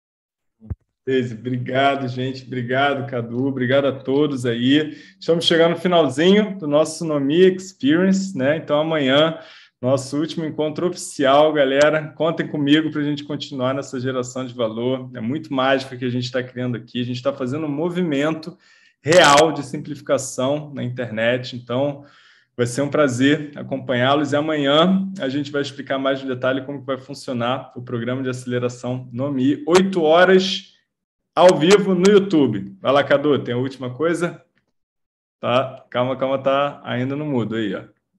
Obrigado, gente. Obrigado, Cadu. Obrigado a todos aí. Estamos chegando no finalzinho do nosso Nomi Experience, né? Então, amanhã, nosso último encontro oficial, galera. Contem comigo para a gente continuar nessa geração de valor. É muito mágico que a gente está criando aqui. A gente está fazendo um movimento real de simplificação na internet. Então, vai ser um prazer acompanhá-los. E amanhã a gente vai explicar mais em detalhe como vai funcionar o programa de aceleração Nomi. 8 horas ao vivo no YouTube. Vai lá, Cadu, tem a última coisa? Tá, calma, tá ainda no mudo aí, ó.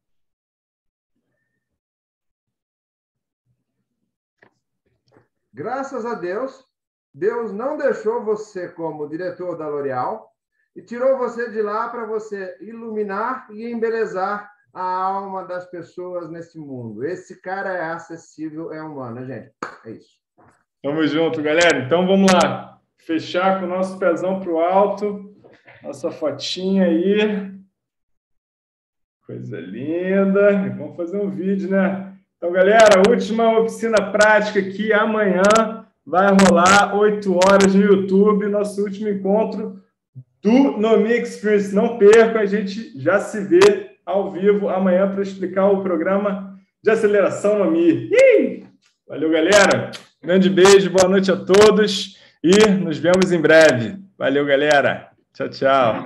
Graças a Deus, Deus não deixou você como diretor da L'Oréal e tirou você de lá para você iluminar e embelezar a alma das pessoas nesse mundo. Esse cara é acessível, é humano, né, gente? É isso. Tamo junto, galera. Então, vamos lá. Fechar com o nosso pezão para o alto. Nossa fotinha aí. Coisa linda. E vamos fazer um vídeo, né? Então, galera, última oficina prática aqui. Amanhã vai rolar 8 horas no YouTube. Nosso último encontro do Nomi Experience. Não perca, a gente já se vê ao vivo amanhã para explicar o programa de aceleração Nomi. Valeu, galera. Grande beijo, boa noite a todos. E nos vemos em breve. Valeu, galera. Tchau, tchau.